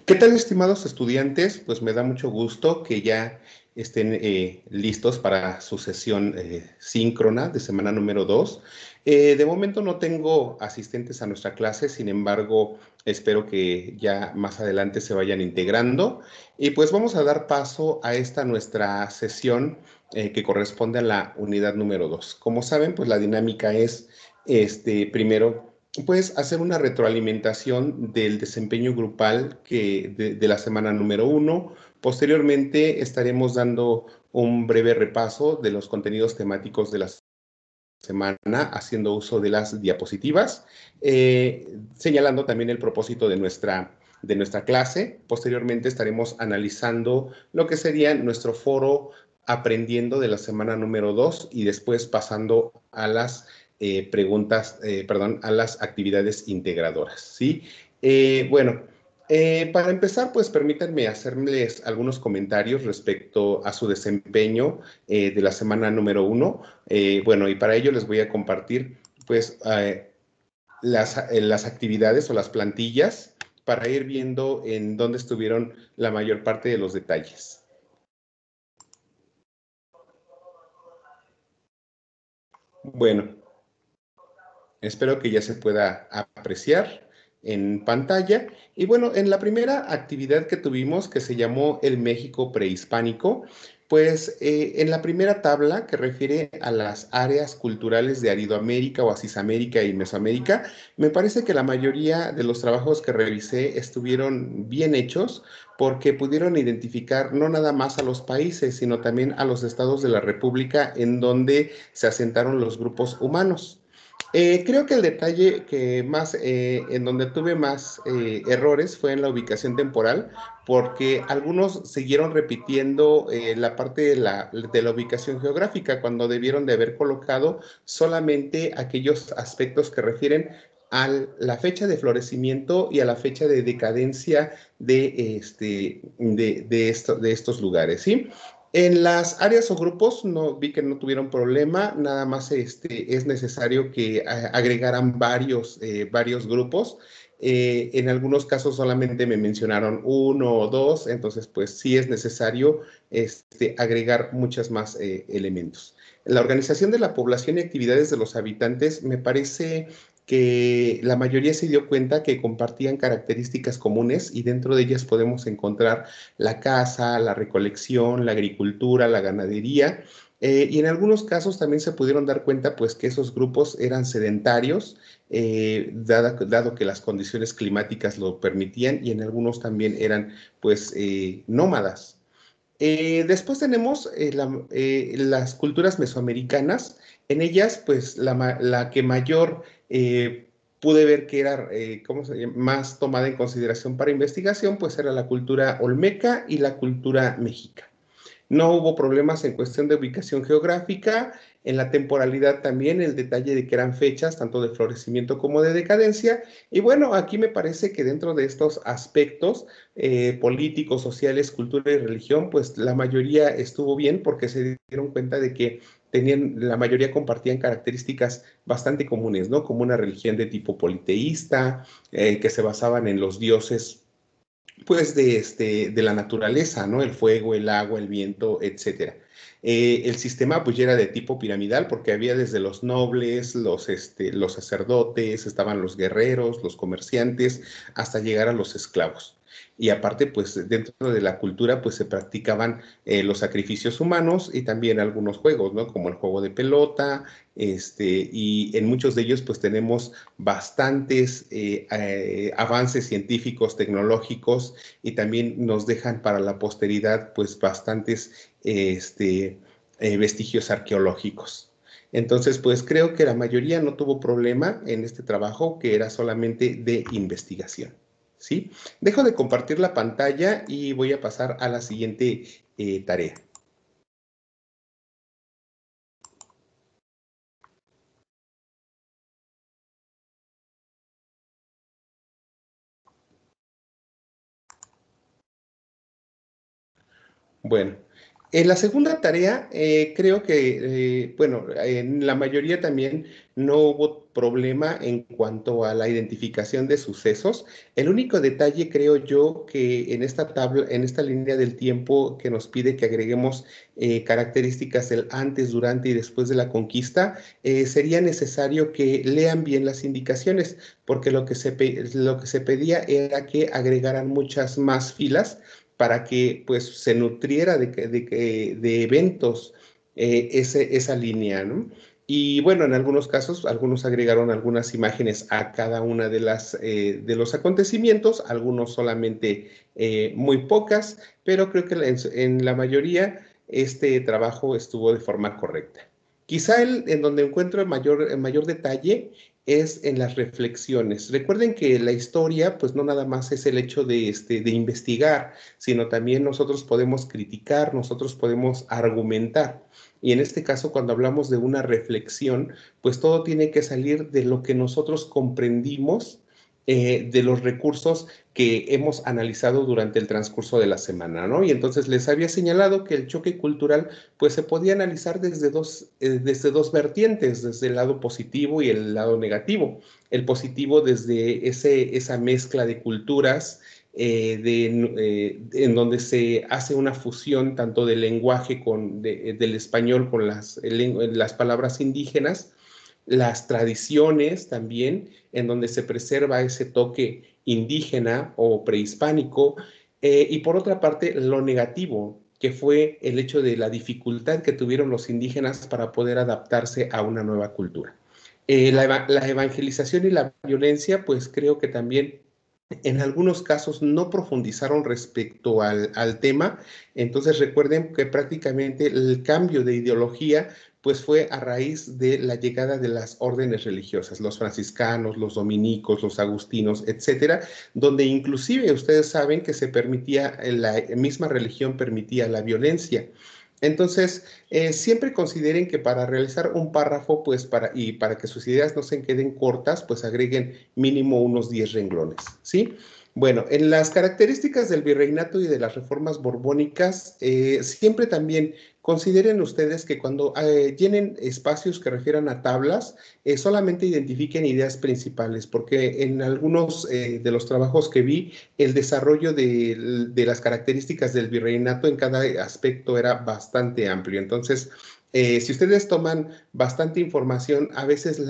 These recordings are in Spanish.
¿Qué tal, estimados estudiantes? Pues me da mucho gusto que ya estén listos para su sesión síncrona de semana número 2. De momento no tengo asistentes a nuestra clase, sin embargo, espero que ya más adelante se vayan integrando. Y pues vamos a dar paso a esta nuestra sesión que corresponde a la unidad número 2. Como saben, pues la dinámica es primero pues hacer una retroalimentación del desempeño grupal de la semana número 1. Posteriormente estaremos dando un breve repaso de los contenidos temáticos de la semana, haciendo uso de las diapositivas, señalando también el propósito de nuestra clase. Posteriormente estaremos analizando lo que sería nuestro foro aprendiendo de la semana número 2 y después pasando a las a las actividades integradoras, ¿sí? Bueno, para empezar, pues permítanme hacerles algunos comentarios respecto a su desempeño de la semana número 1. Bueno, y para ello les voy a compartir, pues, las actividades o las plantillas para ir viendo en dónde estuvieron la mayor parte de los detalles. Bueno, espero que ya se pueda apreciar en pantalla. Y bueno, en la primera actividad que tuvimos, que se llamó el México prehispánico, pues en la primera tabla que refiere a las áreas culturales de Aridoamérica o Asisamérica y Mesoamérica, me parece que la mayoría de los trabajos que revisé estuvieron bien hechos porque pudieron identificar no nada más a los países, sino también a los estados de la República en donde se asentaron los grupos humanos. Creo que el detalle que más, en donde tuve más errores fue en la ubicación temporal, porque algunos siguieron repitiendo la parte de la ubicación geográfica cuando debieron de haber colocado solamente aquellos aspectos que refieren a la fecha de florecimiento y a la fecha de decadencia de estos lugares, ¿sí? En las áreas o grupos no vi que no tuvieron problema, nada más es necesario que agregaran varios grupos. En algunos casos solamente me mencionaron uno o dos, entonces pues sí es necesario agregar muchos más elementos. La organización de la población y actividades de los habitantes me parece que la mayoría se dio cuenta que compartían características comunes y dentro de ellas podemos encontrar la caza, la recolección, la agricultura, la ganadería. Y en algunos casos también se pudieron dar cuenta pues que esos grupos eran sedentarios, dado que las condiciones climáticas lo permitían y en algunos también eran pues nómadas. Después tenemos las culturas mesoamericanas. En ellas, pues la que mayor pude ver que era ¿cómo se llama? Más tomada en consideración para investigación, pues era la cultura olmeca y la cultura mexica. No hubo problemas en cuestión de ubicación geográfica, en la temporalidad también, el detalle de que eran fechas tanto de florecimiento como de decadencia. Y bueno, aquí me parece que dentro de estos aspectos políticos, sociales, cultura y religión, pues la mayoría estuvo bien porque se dieron cuenta de que la mayoría compartían características bastante comunes, ¿no? Como una religión de tipo politeísta, que se basaban en los dioses pues de la naturaleza, ¿no? El fuego, el agua, el viento, etcétera. El sistema pues ya era de tipo piramidal porque había desde los nobles, los sacerdotes, estaban los guerreros, los comerciantes, hasta llegar a los esclavos. Y aparte, pues dentro de la cultura, pues se practicaban los sacrificios humanos y también algunos juegos, ¿no? Como el juego de pelota, y en muchos de ellos, pues tenemos bastantes avances científicos, tecnológicos y también nos dejan para la posteridad pues bastantes vestigios arqueológicos. Entonces, pues creo que la mayoría no tuvo problema en este trabajo que era solamente de investigación. ¿Sí? Dejo de compartir la pantalla y voy a pasar a la siguiente tarea. Bueno, En la segunda tarea, creo que, bueno, en la mayoría también no hubo problema en cuanto a la identificación de sucesos. El único detalle, creo yo, que en esta tabla, en esta línea del tiempo que nos pide que agreguemos características del antes, durante y después de la conquista, sería necesario que lean bien las indicaciones, porque lo que se pedía era que agregaran muchas más filas para que pues se nutriera de eventos esa línea, ¿no? Y bueno, en algunos casos, algunos agregaron algunas imágenes a cada una de los acontecimientos, algunos solamente muy pocas, pero creo que en la mayoría este trabajo estuvo de forma correcta. Quizá en donde encuentro el mayor detalle es en las reflexiones. Recuerden que la historia, pues no nada más es el hecho de investigar, sino también nosotros podemos criticar, nosotros podemos argumentar. Y en este caso, cuando hablamos de una reflexión, pues todo tiene que salir de lo que nosotros comprendimos, de los recursos que hemos analizado durante el transcurso de la semana, ¿no? Y entonces les había señalado que el choque cultural, pues se podía analizar desde dos vertientes, desde el lado positivo y el lado negativo. El positivo desde esa mezcla de culturas, en donde se hace una fusión tanto del lenguaje del español con las palabras indígenas, las tradiciones también, en donde se preserva ese toque indígena o prehispánico, y por otra parte, lo negativo, que fue el hecho de la dificultad que tuvieron los indígenas para poder adaptarse a una nueva cultura. La evangelización y la violencia, pues creo que también en algunos casos no profundizaron respecto al tema. Entonces recuerden que prácticamente el cambio de ideología pues fue a raíz de la llegada de las órdenes religiosas, los franciscanos, los dominicos, los agustinos, etcétera, donde inclusive ustedes saben que se permitía, la misma religión permitía la violencia. Entonces, siempre consideren que para realizar un párrafo, pues para que sus ideas no se queden cortas, pues agreguen mínimo unos 10 renglones, ¿sí? Bueno, en las características del virreinato y de las reformas borbónicas, siempre también consideren ustedes que cuando llenen espacios que refieran a tablas, solamente identifiquen ideas principales, porque en algunos de los trabajos que vi, el desarrollo de las características del virreinato en cada aspecto era bastante amplio. Entonces, si ustedes toman bastante información, a veces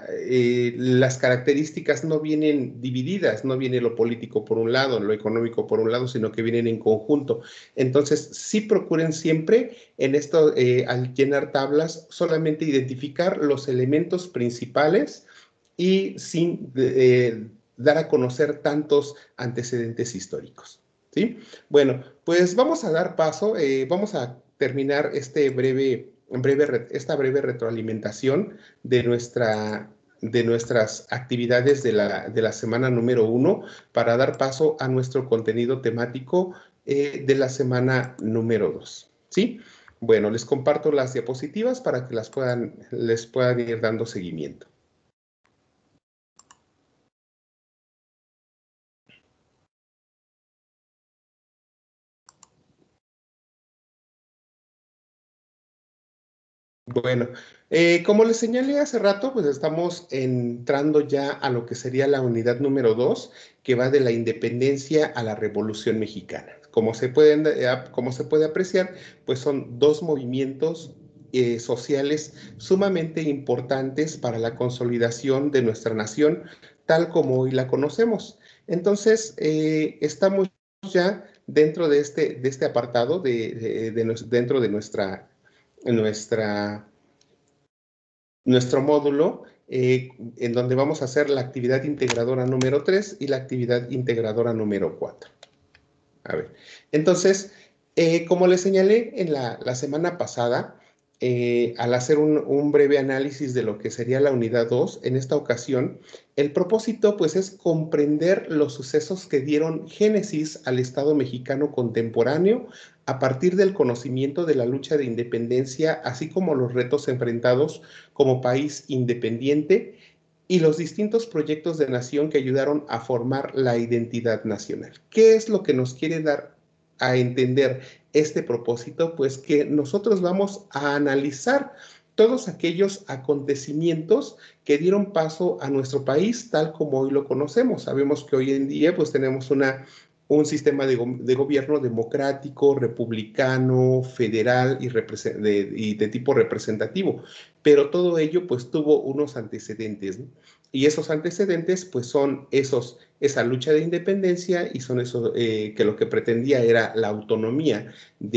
las características no vienen divididas, no viene lo político por un lado, lo económico por un lado, sino que vienen en conjunto. Entonces, sí procuren siempre en esto, al llenar tablas, solamente identificar los elementos principales y sin dar a conocer tantos antecedentes históricos. ¿Sí? Bueno, pues vamos a dar paso, vamos a terminar esta breve retroalimentación de nuestras actividades de la semana número 1 para dar paso a nuestro contenido temático de la semana número 2. ¿Sí? Bueno, les comparto las diapositivas para que les puedan ir dando seguimiento. Bueno, como les señalé hace rato, pues estamos entrando ya a lo que sería la unidad número 2, que va de la independencia a la Revolución Mexicana. Como se puede apreciar, pues son dos movimientos sociales sumamente importantes para la consolidación de nuestra nación, tal como hoy la conocemos. Entonces, estamos ya dentro de este apartado, dentro de nuestra, nuestro módulo, en donde vamos a hacer la actividad integradora número 3 y la actividad integradora número 4. A ver, entonces, como les señalé en la semana pasada, al hacer un breve análisis de lo que sería la unidad 2, en esta ocasión, el propósito pues es comprender los sucesos que dieron génesis al Estado mexicano contemporáneo a partir del conocimiento de la lucha de independencia, así como los retos enfrentados como país independiente y los distintos proyectos de nación que ayudaron a formar la identidad nacional. ¿Qué es lo que nos quiere dar a entender este propósito, pues que nosotros vamos a analizar todos aquellos acontecimientos que dieron paso a nuestro país tal como hoy lo conocemos. Sabemos que hoy en día pues tenemos un sistema de gobierno democrático, republicano, federal y de tipo representativo, pero todo ello pues tuvo unos antecedentes, ¿no? Y esos antecedentes pues son esa lucha de independencia y son eso que lo que pretendía era la autonomía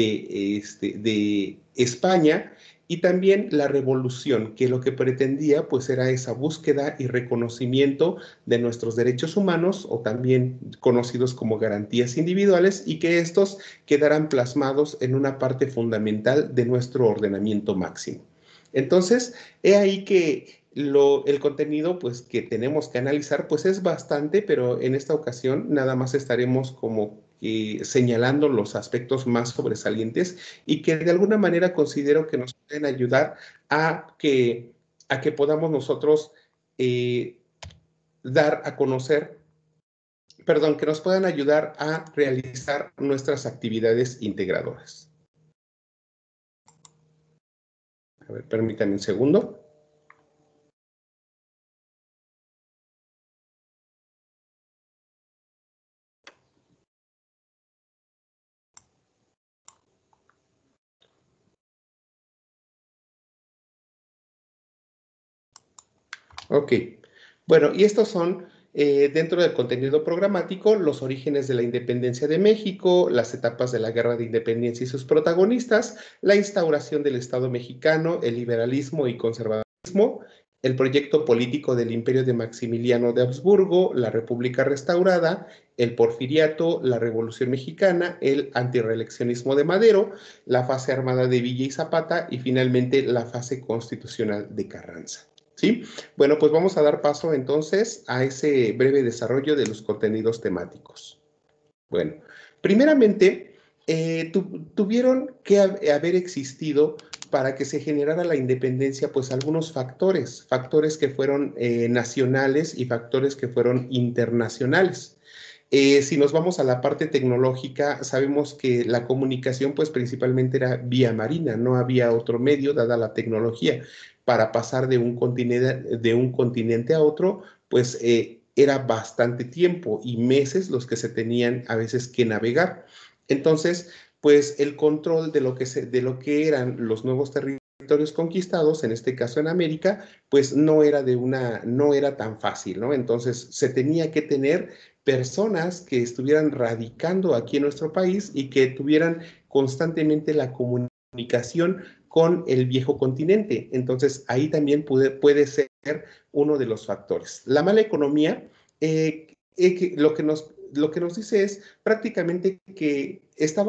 de España, y también la revolución, que lo que pretendía pues era esa búsqueda y reconocimiento de nuestros derechos humanos, o también conocidos como garantías individuales, y que estos quedaran plasmados en una parte fundamental de nuestro ordenamiento máximo. Entonces, he ahí que el contenido pues que tenemos que analizar pues es bastante, pero en esta ocasión nada más estaremos como señalando los aspectos más sobresalientes y que de alguna manera considero que nos pueden ayudar a que podamos nosotros eh, dar a conocer, perdón, que nos puedan ayudar a realizar nuestras actividades integradoras. A ver, permítanme un segundo. Ok, bueno, y estos son, dentro del contenido programático, los orígenes de la independencia de México, las etapas de la Guerra de Independencia y sus protagonistas, la instauración del Estado mexicano, el liberalismo y conservadurismo, el proyecto político del Imperio de Maximiliano de Habsburgo, la República restaurada, el porfiriato, la Revolución Mexicana, el antirreeleccionismo de Madero, la fase armada de Villa y Zapata y finalmente la fase constitucional de Carranza. ¿Sí? Bueno, pues vamos a dar paso entonces a ese breve desarrollo de los contenidos temáticos. Bueno, primeramente, tuvieron que haber existido para que se generara la independencia, pues algunos factores que fueron nacionales y factores que fueron internacionales. Si nos vamos a la parte tecnológica, sabemos que la comunicación pues principalmente era vía marina, no había otro medio dada la tecnología para pasar de un continente a otro, pues era bastante tiempo y meses los que se tenían a veces que navegar. Entonces, pues el control de lo que eran los nuevos territorios conquistados, en este caso en América, pues no era tan fácil, ¿no? Entonces se tenía que tener personas que estuvieran radicando aquí en nuestro país y que tuvieran constantemente la comunicación con el viejo continente. Entonces, ahí también puede ser uno de los factores. La mala economía, lo que nos dice es prácticamente que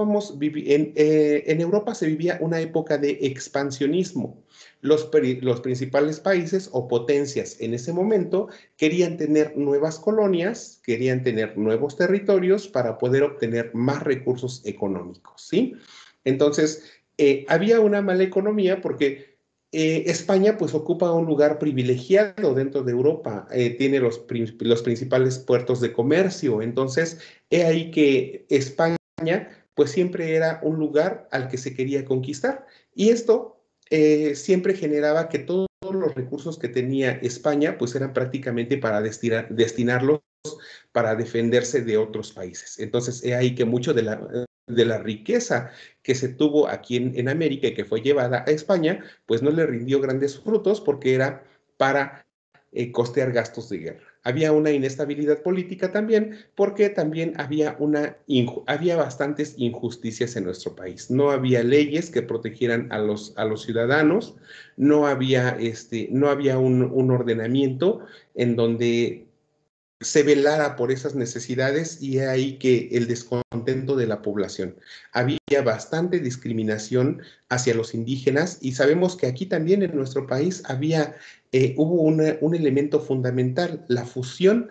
en Europa se vivía una época de expansionismo. Los principales países o potencias en ese momento querían tener nuevas colonias, querían tener nuevos territorios para poder obtener más recursos económicos, ¿sí? Entonces, había una mala economía porque España pues ocupa un lugar privilegiado dentro de Europa, tiene los principales puertos de comercio, entonces he ahí que España pues siempre era un lugar al que se quería conquistar, y esto siempre generaba que todos los recursos que tenía España pues eran prácticamente para destinarlos para defenderse de otros países. Entonces, es ahí que mucho de la riqueza que se tuvo aquí en América y que fue llevada a España, pues no le rindió grandes frutos porque era para costear gastos de guerra. Había una inestabilidad política también, porque también había bastantes injusticias en nuestro país. No había leyes que protegieran a los ciudadanos, no había un ordenamiento en donde se velara por esas necesidades, y es ahí que el descontento de la población. Había bastante discriminación hacia los indígenas, y sabemos que aquí también en nuestro país hubo un elemento fundamental, la fusión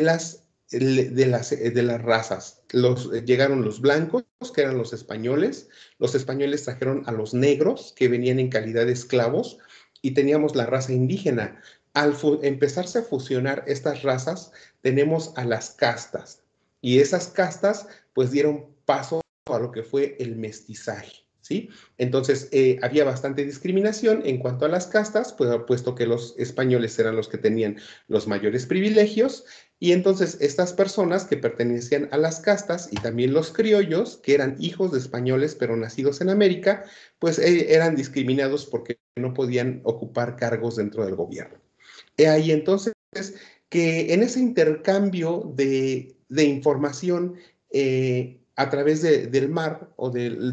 de las razas. Llegaron los blancos, que eran los españoles trajeron a los negros, que venían en calidad de esclavos, y teníamos la raza indígena. Al empezarse a fusionar estas razas, tenemos a las castas, y esas castas pues dieron paso a lo que fue el mestizaje, ¿sí? Entonces, había bastante discriminación en cuanto a las castas, pues, puesto que los españoles eran los que tenían los mayores privilegios, y entonces estas personas que pertenecían a las castas y también los criollos, que eran hijos de españoles pero nacidos en América, pues eran discriminados porque no podían ocupar cargos dentro del gobierno. He ahí entonces que en ese intercambio de información a través del mar o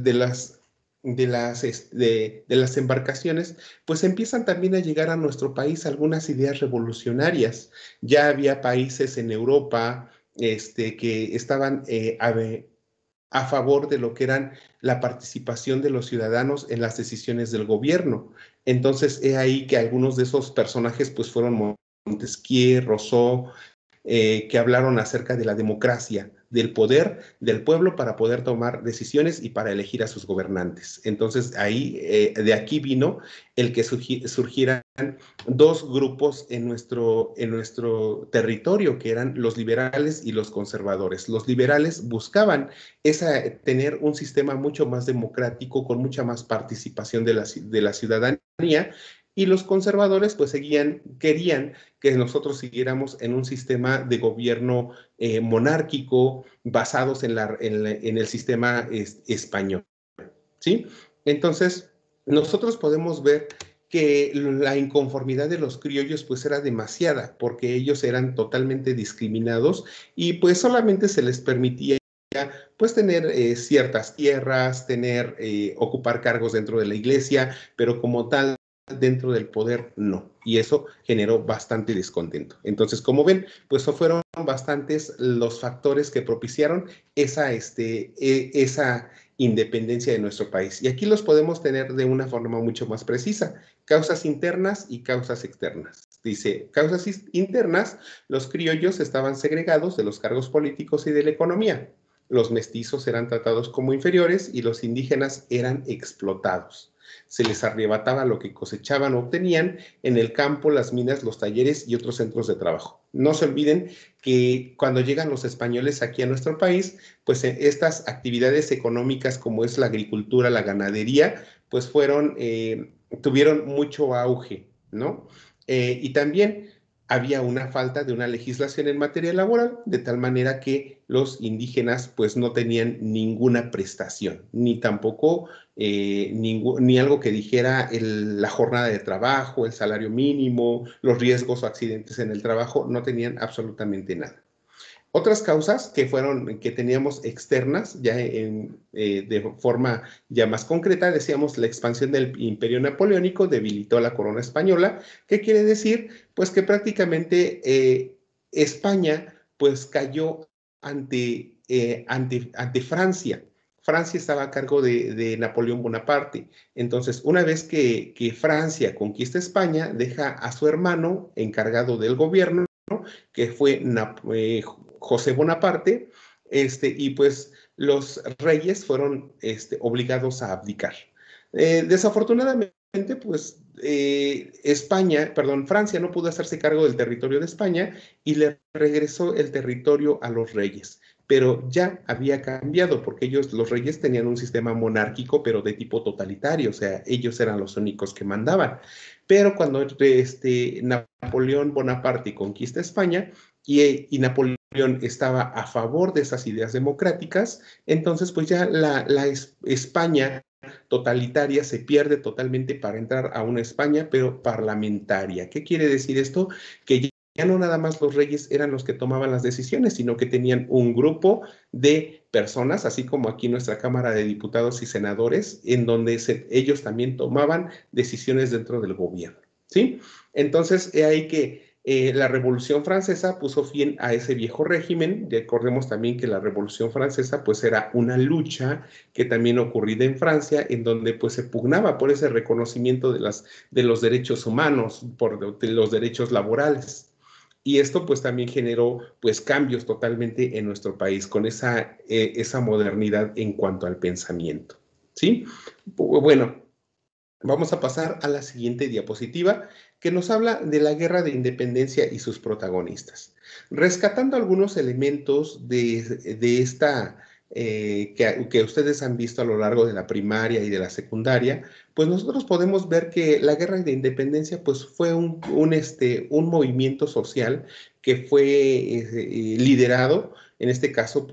de las embarcaciones, pues empiezan también a llegar a nuestro país algunas ideas revolucionarias. Ya había países en Europa que estaban a favor de lo que eran la participación de los ciudadanos en las decisiones del gobierno. Entonces, he ahí que algunos de esos personajes pues fueron Montesquieu, Rousseau, que hablaron acerca de la democracia, del poder del pueblo para poder tomar decisiones y para elegir a sus gobernantes. Entonces, ahí, de aquí vino el que surgieran dos grupos en nuestro territorio, que eran los liberales y los conservadores. Los liberales buscaban tener un sistema mucho más democrático, con mucha más participación de la ciudadanía, y los conservadores pues querían que nosotros siguiéramos en un sistema de gobierno monárquico basados en el sistema español, ¿sí? Entonces, nosotros podemos ver que la inconformidad de los criollos pues era demasiada, porque ellos eran totalmente discriminados y pues solamente se les permitía pues tener ciertas tierras, ocupar cargos dentro de la iglesia, pero como tal dentro del poder no, y eso generó bastante descontento. Entonces, como ven, pues fueron bastantes los factores que propiciaron esa independencia de nuestro país. Y aquí los podemos tener de una forma mucho más precisa: causas internas y causas externas. Dice, causas internas: los criollos estaban segregados de los cargos políticos y de la economía. Los mestizos eran tratados como inferiores y los indígenas eran explotados. Se les arrebataba lo que cosechaban o obtenían en el campo, las minas, los talleres y otros centros de trabajo. No se olviden que cuando llegan los españoles aquí a nuestro país, pues estas actividades económicas como es la agricultura, la ganadería, pues tuvieron mucho auge, ¿no? Y también había una falta de una legislación en materia laboral, de tal manera que los indígenas pues no tenían ninguna prestación, ni tampoco ni algo que dijera la jornada de trabajo, el salario mínimo, los riesgos o accidentes en el trabajo, no tenían absolutamente nada. Otras causas que teníamos externas, ya de forma ya más concreta, decíamos, la expansión del imperio napoleónico debilitó la corona española. ¿Qué quiere decir? Pues que prácticamente España pues cayó ante Francia. Francia estaba a cargo de Napoleón Bonaparte. Entonces, una vez que Francia conquista España, deja a su hermano encargado del gobierno, que fue José Bonaparte, y pues los reyes fueron obligados a abdicar. Desafortunadamente, pues Francia no pudo hacerse cargo del territorio de España y le regresó el territorio a los reyes. Pero ya había cambiado porque los reyes tenían un sistema monárquico, pero de tipo totalitario, o sea, ellos eran los únicos que mandaban. Pero cuando Napoleón Bonaparte conquista España y Napoleón estaba a favor de esas ideas democráticas, entonces pues ya la España totalitaria se pierde totalmente para entrar a una España, pero parlamentaria. ¿Qué quiere decir esto? Que ya no nada más los reyes eran los que tomaban las decisiones, sino que tenían un grupo de personas, así como aquí nuestra Cámara de Diputados y Senadores, en donde ellos también tomaban decisiones dentro del gobierno, ¿sí? Entonces, he ahí que la Revolución Francesa puso fin a ese viejo régimen. Recordemos también que la Revolución Francesa pues era una lucha que también ocurrida en Francia, en donde pues se pugnaba por ese reconocimiento de los derechos humanos, de los derechos laborales. Y esto pues también generó pues cambios totalmente en nuestro país con esa modernidad en cuanto al pensamiento, ¿sí? Bueno, vamos a pasar a la siguiente diapositiva, que nos habla de la Guerra de Independencia y sus protagonistas. Rescatando algunos elementos de esta que ustedes han visto a lo largo de la primaria y de la secundaria, pues nosotros podemos ver que la guerra de independencia pues fue un movimiento social que fue liderado, en este caso,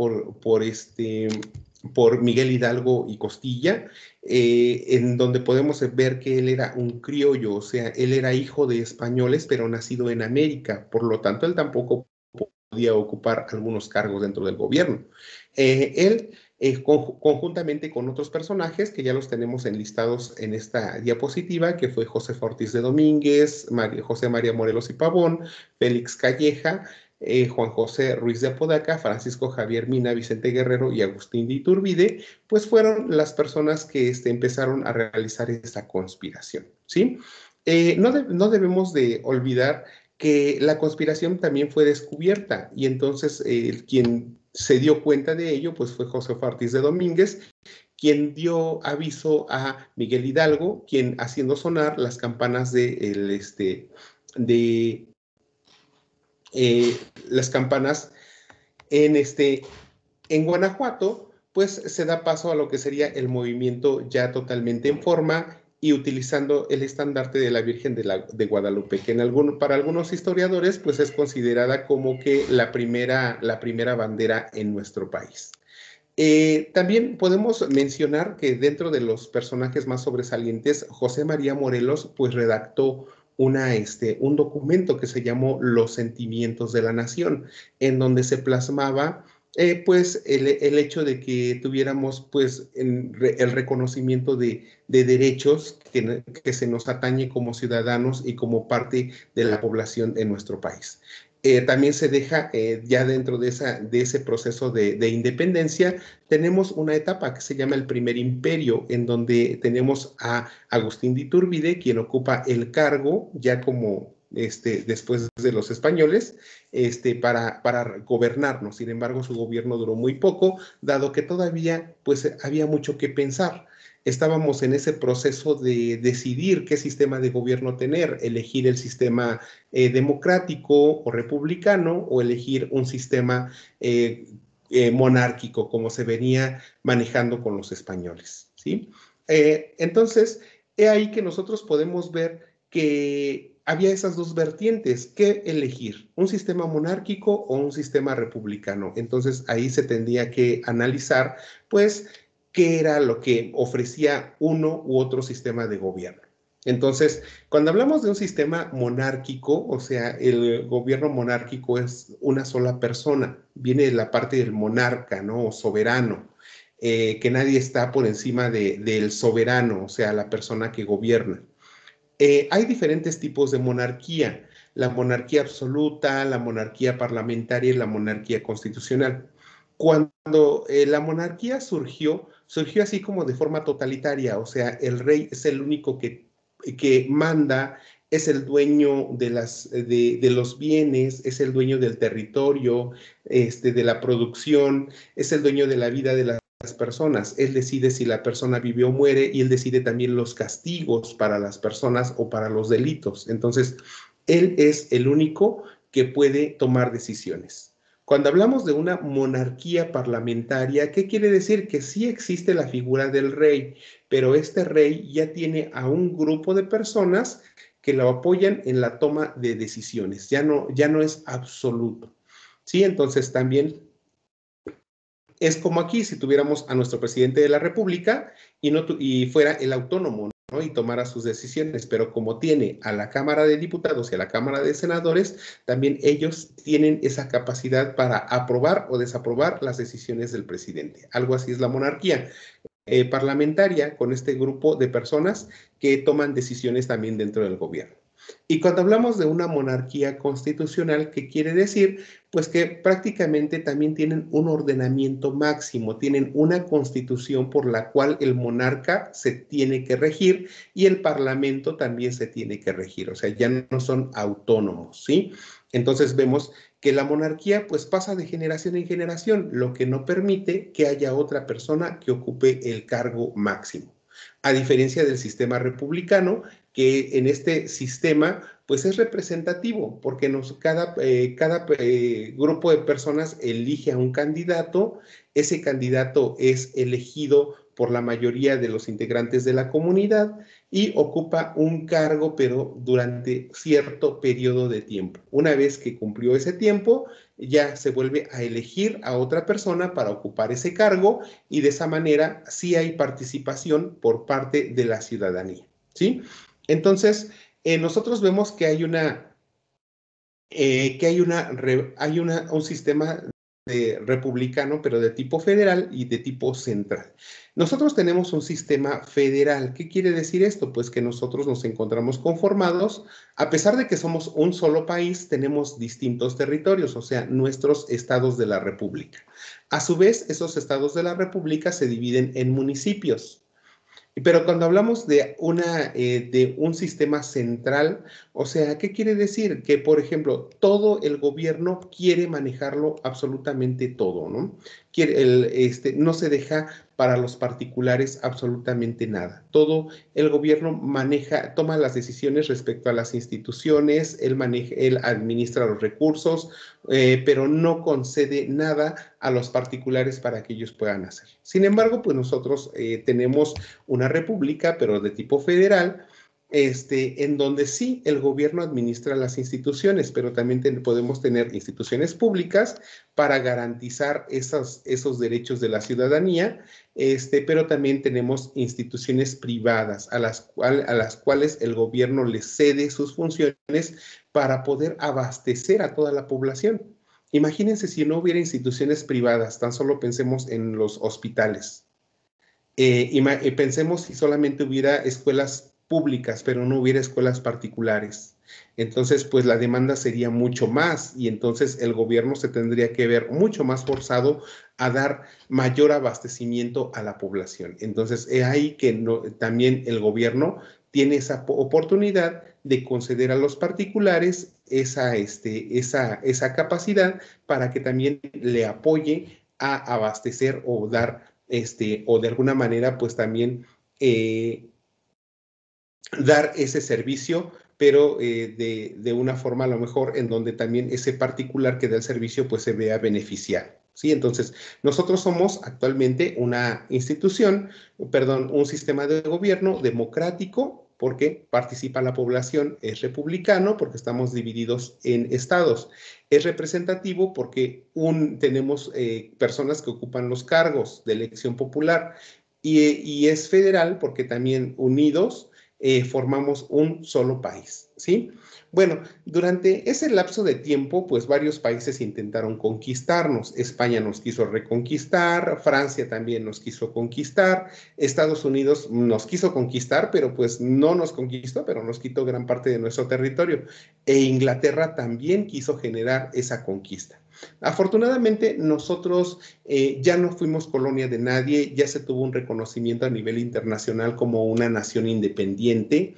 por Miguel Hidalgo y Costilla, en donde podemos ver que él era un criollo, o sea, él era hijo de españoles, pero nacido en América, por lo tanto, él tampoco podía ocupar algunos cargos dentro del gobierno. Conjuntamente con otros personajes que ya los tenemos enlistados en esta diapositiva, que fue José Ortiz de Domínguez, José María Morelos y Pavón, Félix Calleja, Juan José Ruiz de Apodaca, Francisco Javier Mina, Vicente Guerrero y Agustín de Iturbide, pues fueron las personas que empezaron a realizar esta conspiración, ¿sí? No debemos de olvidar que la conspiración también fue descubierta y entonces quien se dio cuenta de ello pues fue José Ortiz de Domínguez, quien dio aviso a Miguel Hidalgo, quien haciendo sonar las campanas de las campanas en, en Guanajuato, pues se da paso a lo que sería el movimiento ya totalmente en forma y utilizando el estandarte de la Virgen de Guadalupe, que para algunos historiadores pues es considerada como que la primera bandera en nuestro país. También podemos mencionar que dentro de los personajes más sobresalientes, José María Morelos pues redactó un documento que se llamó Los Sentimientos de la Nación, en donde se plasmaba pues el hecho de que tuviéramos pues el reconocimiento de derechos que se nos atañe como ciudadanos y como parte de la población en nuestro país. También se deja ya dentro de ese proceso de independencia, tenemos una etapa que se llama el Primer Imperio, en donde tenemos a Agustín de Iturbide, quien ocupa el cargo ya como después de los españoles, para gobernarnos. Sin embargo, su gobierno duró muy poco, dado que todavía pues había mucho que pensar. Estábamos en ese proceso de decidir qué sistema de gobierno tener, elegir el sistema democrático o republicano o elegir un sistema monárquico como se venía manejando con los españoles, ¿sí? Entonces, he ahí que nosotros podemos ver que había esas dos vertientes, ¿qué elegir? ¿Un sistema monárquico o un sistema republicano? Entonces, ahí se tendría que analizar, pues, qué era lo que ofrecía uno u otro sistema de gobierno. Entonces, cuando hablamos de un sistema monárquico, o sea, el gobierno monárquico es una sola persona, viene de la parte del monarca, ¿no? O soberano, que nadie está por encima del soberano, o sea, la persona que gobierna. Hay diferentes tipos de monarquía, la monarquía absoluta, la monarquía parlamentaria y la monarquía constitucional. Cuando la monarquía surgió así como de forma totalitaria, o sea, el rey es el único que manda, es el dueño de los bienes, es el dueño del territorio, de la producción, es el dueño de la vida de las personas. Él decide si la persona vive o muere y él decide también los castigos para las personas o para los delitos. Entonces, él es el único que puede tomar decisiones. Cuando hablamos de una monarquía parlamentaria, ¿qué quiere decir? Que sí existe la figura del rey, pero este rey ya tiene a un grupo de personas que lo apoyan en la toma de decisiones, ya no es absoluto. Sí, entonces también es como aquí si tuviéramos a nuestro presidente de la República y fuera el autónomo, ¿no? Y tomara sus decisiones, pero como tiene a la Cámara de Diputados y a la Cámara de Senadores, también ellos tienen esa capacidad para aprobar o desaprobar las decisiones del presidente. Algo así es la monarquía parlamentaria con este grupo de personas que toman decisiones también dentro del gobierno. Y cuando hablamos de una monarquía constitucional, ¿qué quiere decir? Pues que prácticamente también tienen un ordenamiento máximo, tienen una constitución por la cual el monarca se tiene que regir y el parlamento también se tiene que regir, o sea, ya no son autónomos, ¿sí? Entonces vemos que la monarquía pues pasa de generación en generación, lo que no permite que haya otra persona que ocupe el cargo máximo. A diferencia del sistema republicano, que en este sistema pues es representativo, porque cada grupo de personas elige a un candidato, ese candidato es elegido por la mayoría de los integrantes de la comunidad y ocupa un cargo, pero durante cierto periodo de tiempo. Una vez que cumplió ese tiempo, ya se vuelve a elegir a otra persona para ocupar ese cargo y de esa manera sí hay participación por parte de la ciudadanía, ¿sí? Entonces, nosotros vemos que un sistema republicano, pero de tipo federal y de tipo central. Nosotros tenemos un sistema federal. ¿Qué quiere decir esto? Pues que nosotros nos encontramos conformados, a pesar de que somos un solo país, tenemos distintos territorios, o sea, nuestros estados de la República. A su vez, esos estados de la República se dividen en municipios. Pero cuando hablamos de un sistema central, o sea, ¿qué quiere decir? Que, por ejemplo, todo el gobierno quiere manejarlo absolutamente todo, ¿no? No se deja para los particulares absolutamente nada. Todo el gobierno toma las decisiones respecto a las instituciones, él administra los recursos, pero no concede nada a los particulares para que ellos puedan hacer. Sin embargo, pues nosotros tenemos una república, pero de tipo federal, en donde sí el gobierno administra las instituciones, pero también podemos tener instituciones públicas para garantizar esos derechos de la ciudadanía, pero también tenemos instituciones privadas a las cuales el gobierno les cede sus funciones para poder abastecer a toda la población. Imagínense si no hubiera instituciones privadas, tan solo pensemos en los hospitales. Pensemos si solamente hubiera escuelas públicas, pero no hubiera escuelas particulares. Entonces, pues la demanda sería mucho más y entonces el gobierno se tendría que ver mucho más forzado a dar mayor abastecimiento a la población. Entonces, es ahí que también el gobierno tiene esa oportunidad de conceder a los particulares esa capacidad para que también le apoye a abastecer o dar o de alguna manera, pues también dar ese servicio, pero de una forma a lo mejor en donde también ese particular que da el servicio, pues se vea beneficiado. ¿Sí? Entonces, nosotros somos actualmente una institución, perdón, un sistema de gobierno democrático, porque participa la población, es republicano, porque estamos divididos en estados, es representativo porque tenemos personas que ocupan los cargos de elección popular y es federal porque también unidos formamos un solo país, ¿sí? Bueno, durante ese lapso de tiempo, pues varios países intentaron conquistarnos. España nos quiso reconquistar, Francia también nos quiso conquistar, Estados Unidos nos quiso conquistar, pero pues no nos conquistó, pero nos quitó gran parte de nuestro territorio. E Inglaterra también quiso generar esa conquista. Afortunadamente, nosotros ya no fuimos colonia de nadie, ya se tuvo un reconocimiento a nivel internacional como una nación independiente.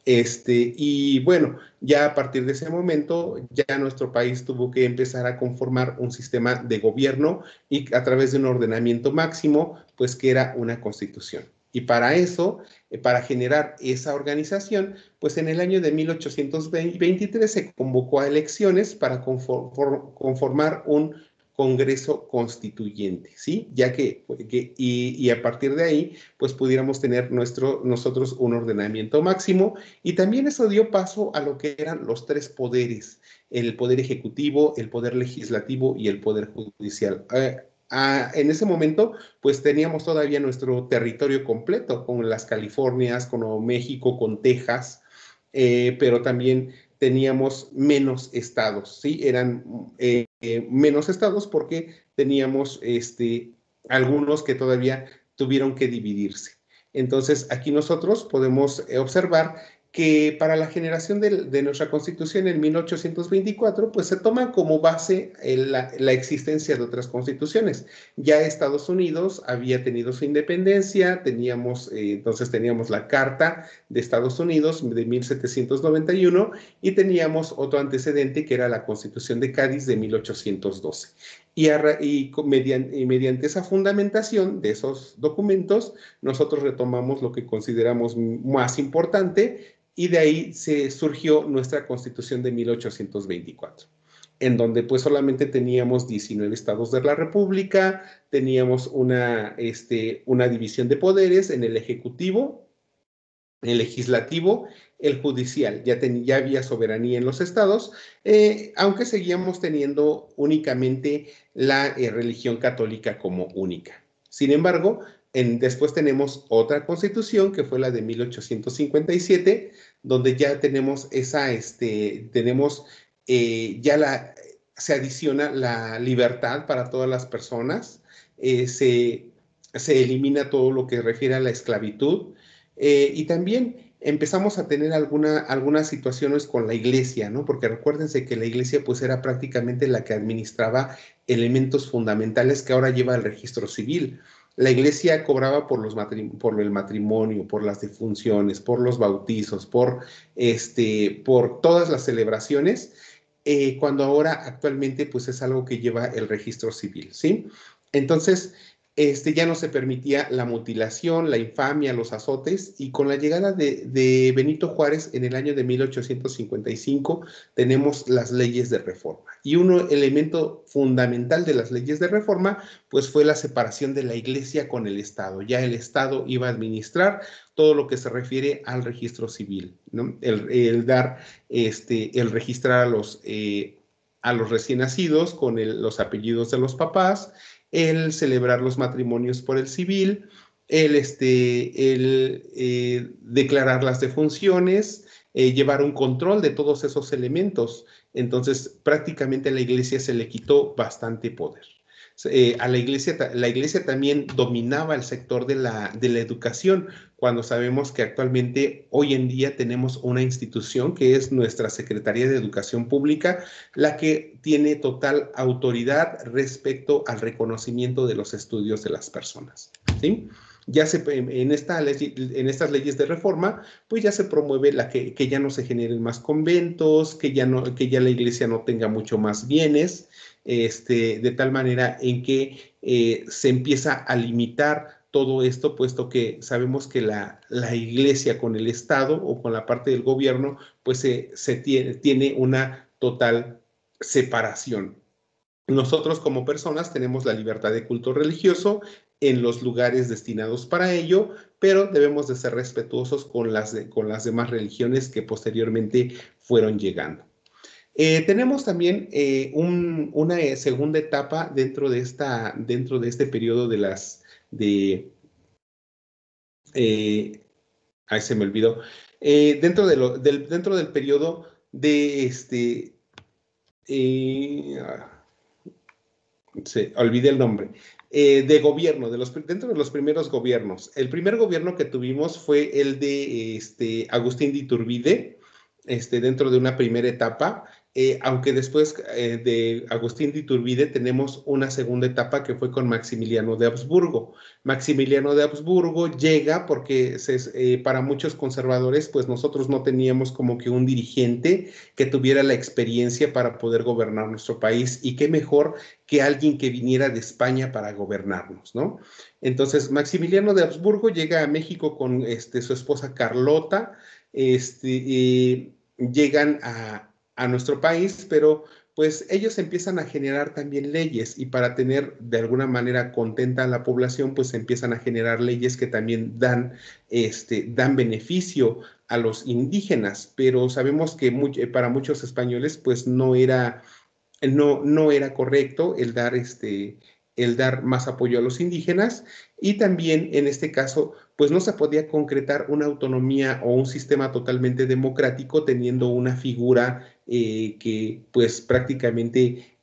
Y bueno, ya a partir de ese momento, ya nuestro país tuvo que empezar a conformar un sistema de gobierno y a través de un ordenamiento máximo, pues que era una constitución. Y para eso, para generar esa organización, pues en el año de 1823 se convocó a elecciones para conformar un Congreso Constituyente, ¿sí? Ya y a partir de ahí, pues pudiéramos tener nosotros un ordenamiento máximo y también eso dio paso a lo que eran los tres poderes, el poder ejecutivo, el poder legislativo y el poder judicial. En ese momento, pues teníamos todavía nuestro territorio completo, con las Californias, con Nuevo México, con Texas, pero también teníamos menos estados, ¿sí? Eran menos estados porque teníamos algunos que todavía tuvieron que dividirse. Entonces, aquí nosotros podemos observar que para la generación de nuestra Constitución en 1824, pues se toma como base la existencia de otras constituciones. Ya Estados Unidos había tenido su independencia, entonces teníamos la Carta de Estados Unidos de 1791 y teníamos otro antecedente que era la Constitución de Cádiz de 1812. Mediante esa fundamentación de esos documentos, nosotros retomamos lo que consideramos más importante, y de ahí se surgió nuestra Constitución de 1824, en donde pues solamente teníamos 19 estados de la República, teníamos una división de poderes en el Ejecutivo, el Legislativo, el Judicial. Ya había soberanía en los estados, aunque seguíamos teniendo únicamente la religión católica como única. Sin embargo, después tenemos otra constitución que fue la de 1857, donde ya tenemos se adiciona la libertad para todas las personas, se elimina todo lo que refiere a la esclavitud, y también empezamos a tener algunas situaciones con la iglesia, ¿no? Porque recuérdense que la iglesia pues era prácticamente la que administraba elementos fundamentales que ahora lleva el registro civil. La iglesia cobraba por el matrimonio, por las defunciones, por los bautizos, por todas las celebraciones, cuando ahora actualmente pues es algo que lleva el registro civil, ¿sí? Entonces, ya no se permitía la mutilación, la infamia, los azotes, y con la llegada de Benito Juárez en el año de 1855 tenemos las leyes de reforma. Y un elemento fundamental de las leyes de reforma pues fue la separación de la iglesia con el Estado. Ya el Estado iba a administrar todo lo que se refiere al registro civil, ¿no? El registrar a los recién nacidos con los apellidos de los papás, el celebrar los matrimonios por el civil, el declarar las defunciones, llevar un control de todos esos elementos. Entonces, prácticamente a la iglesia se le quitó bastante poder. A la iglesia también dominaba el sector de la educación, cuando sabemos que actualmente, hoy en día, tenemos una institución que es nuestra Secretaría de Educación Pública, la que tiene total autoridad respecto al reconocimiento de los estudios de las personas, ¿sí? En estas leyes de reforma, pues ya se promueve que ya no se generen más conventos, que ya la iglesia no tenga mucho más bienes, de tal manera en que se empieza a limitar todo esto, puesto que sabemos que la iglesia con el Estado o con la parte del gobierno, pues tiene una total separación. Nosotros como personas tenemos la libertad de culto religioso en los lugares destinados para ello, pero debemos de ser respetuosos con las demás religiones que posteriormente fueron llegando. Tenemos también una segunda etapa dentro de este periodo ahí se me olvidó. Dentro del periodo de olvidé el nombre, de gobierno, dentro de los primeros gobiernos. El primer gobierno que tuvimos fue el de Agustín de Iturbide, dentro de una primera etapa, aunque después de Agustín de Iturbide tenemos una segunda etapa que fue con Maximiliano de Habsburgo. Maximiliano de Habsburgo llega porque para muchos conservadores, pues nosotros no teníamos como que un dirigente que tuviera la experiencia para poder gobernar nuestro país, y qué mejor que alguien que viniera de España para gobernarnos, ¿no? Entonces, Maximiliano de Habsburgo llega a México con su esposa Carlota, llegan a nuestro país, pero pues ellos empiezan a generar también leyes, y para tener de alguna manera contenta a la población, pues empiezan a generar leyes que también dan beneficio a los indígenas, pero sabemos que para muchos españoles pues no era correcto el dar más apoyo a los indígenas, y también en este caso pues no se podía concretar una autonomía o un sistema totalmente democrático teniendo una figura que pues prácticamente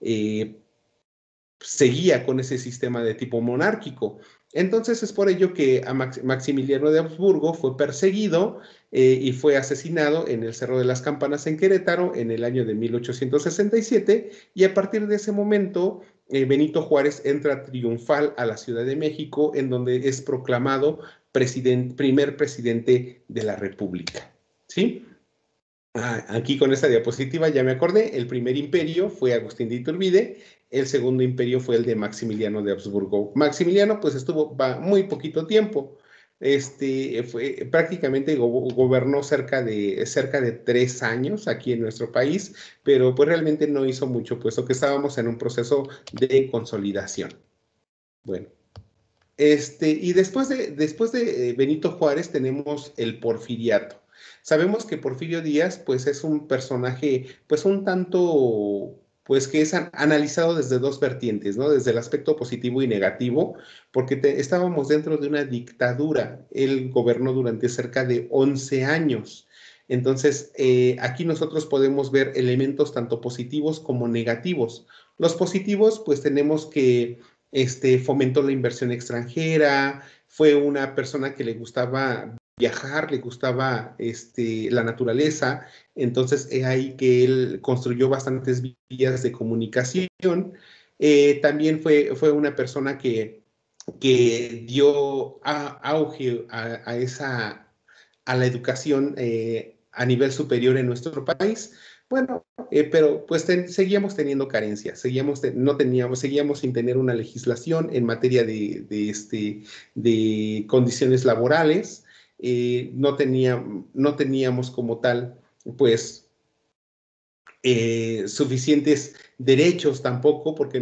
seguía con ese sistema de tipo monárquico. Entonces es por ello que a Maximiliano de Habsburgo fue perseguido y fue asesinado en el Cerro de las Campanas en Querétaro en el año de 1867, y a partir de ese momento Benito Juárez entra triunfal a la Ciudad de México, en donde es proclamado primer presidente de la República, ¿sí? Aquí con esta diapositiva ya me acordé, el primer imperio fue Agustín de Iturbide, el segundo imperio fue el de Maximiliano de Habsburgo. Maximiliano pues estuvo muy poquito tiempo, prácticamente gobernó cerca de 3 años aquí en nuestro país, pero pues realmente no hizo mucho, puesto que estábamos en un proceso de consolidación. Bueno, y después de Benito Juárez tenemos el Porfiriato. Sabemos que Porfirio Díaz, pues, es un personaje, pues, un tanto, pues, que es analizado desde dos vertientes, ¿no? Desde el aspecto positivo y negativo, porque estábamos dentro de una dictadura. Él gobernó durante cerca de 11 años. Entonces, aquí nosotros podemos ver elementos tanto positivos como negativos. Los positivos, pues, tenemos que fomentó la inversión extranjera, fue una persona que le gustaba viajar, le gustaba la naturaleza, entonces es ahí que él construyó bastantes vías de comunicación. También fue una persona que dio auge a la educación a nivel superior en nuestro país. Bueno, pero pues seguíamos teniendo carencias, seguíamos sin tener una legislación en materia de condiciones laborales, no teníamos como tal, pues, suficientes derechos tampoco, porque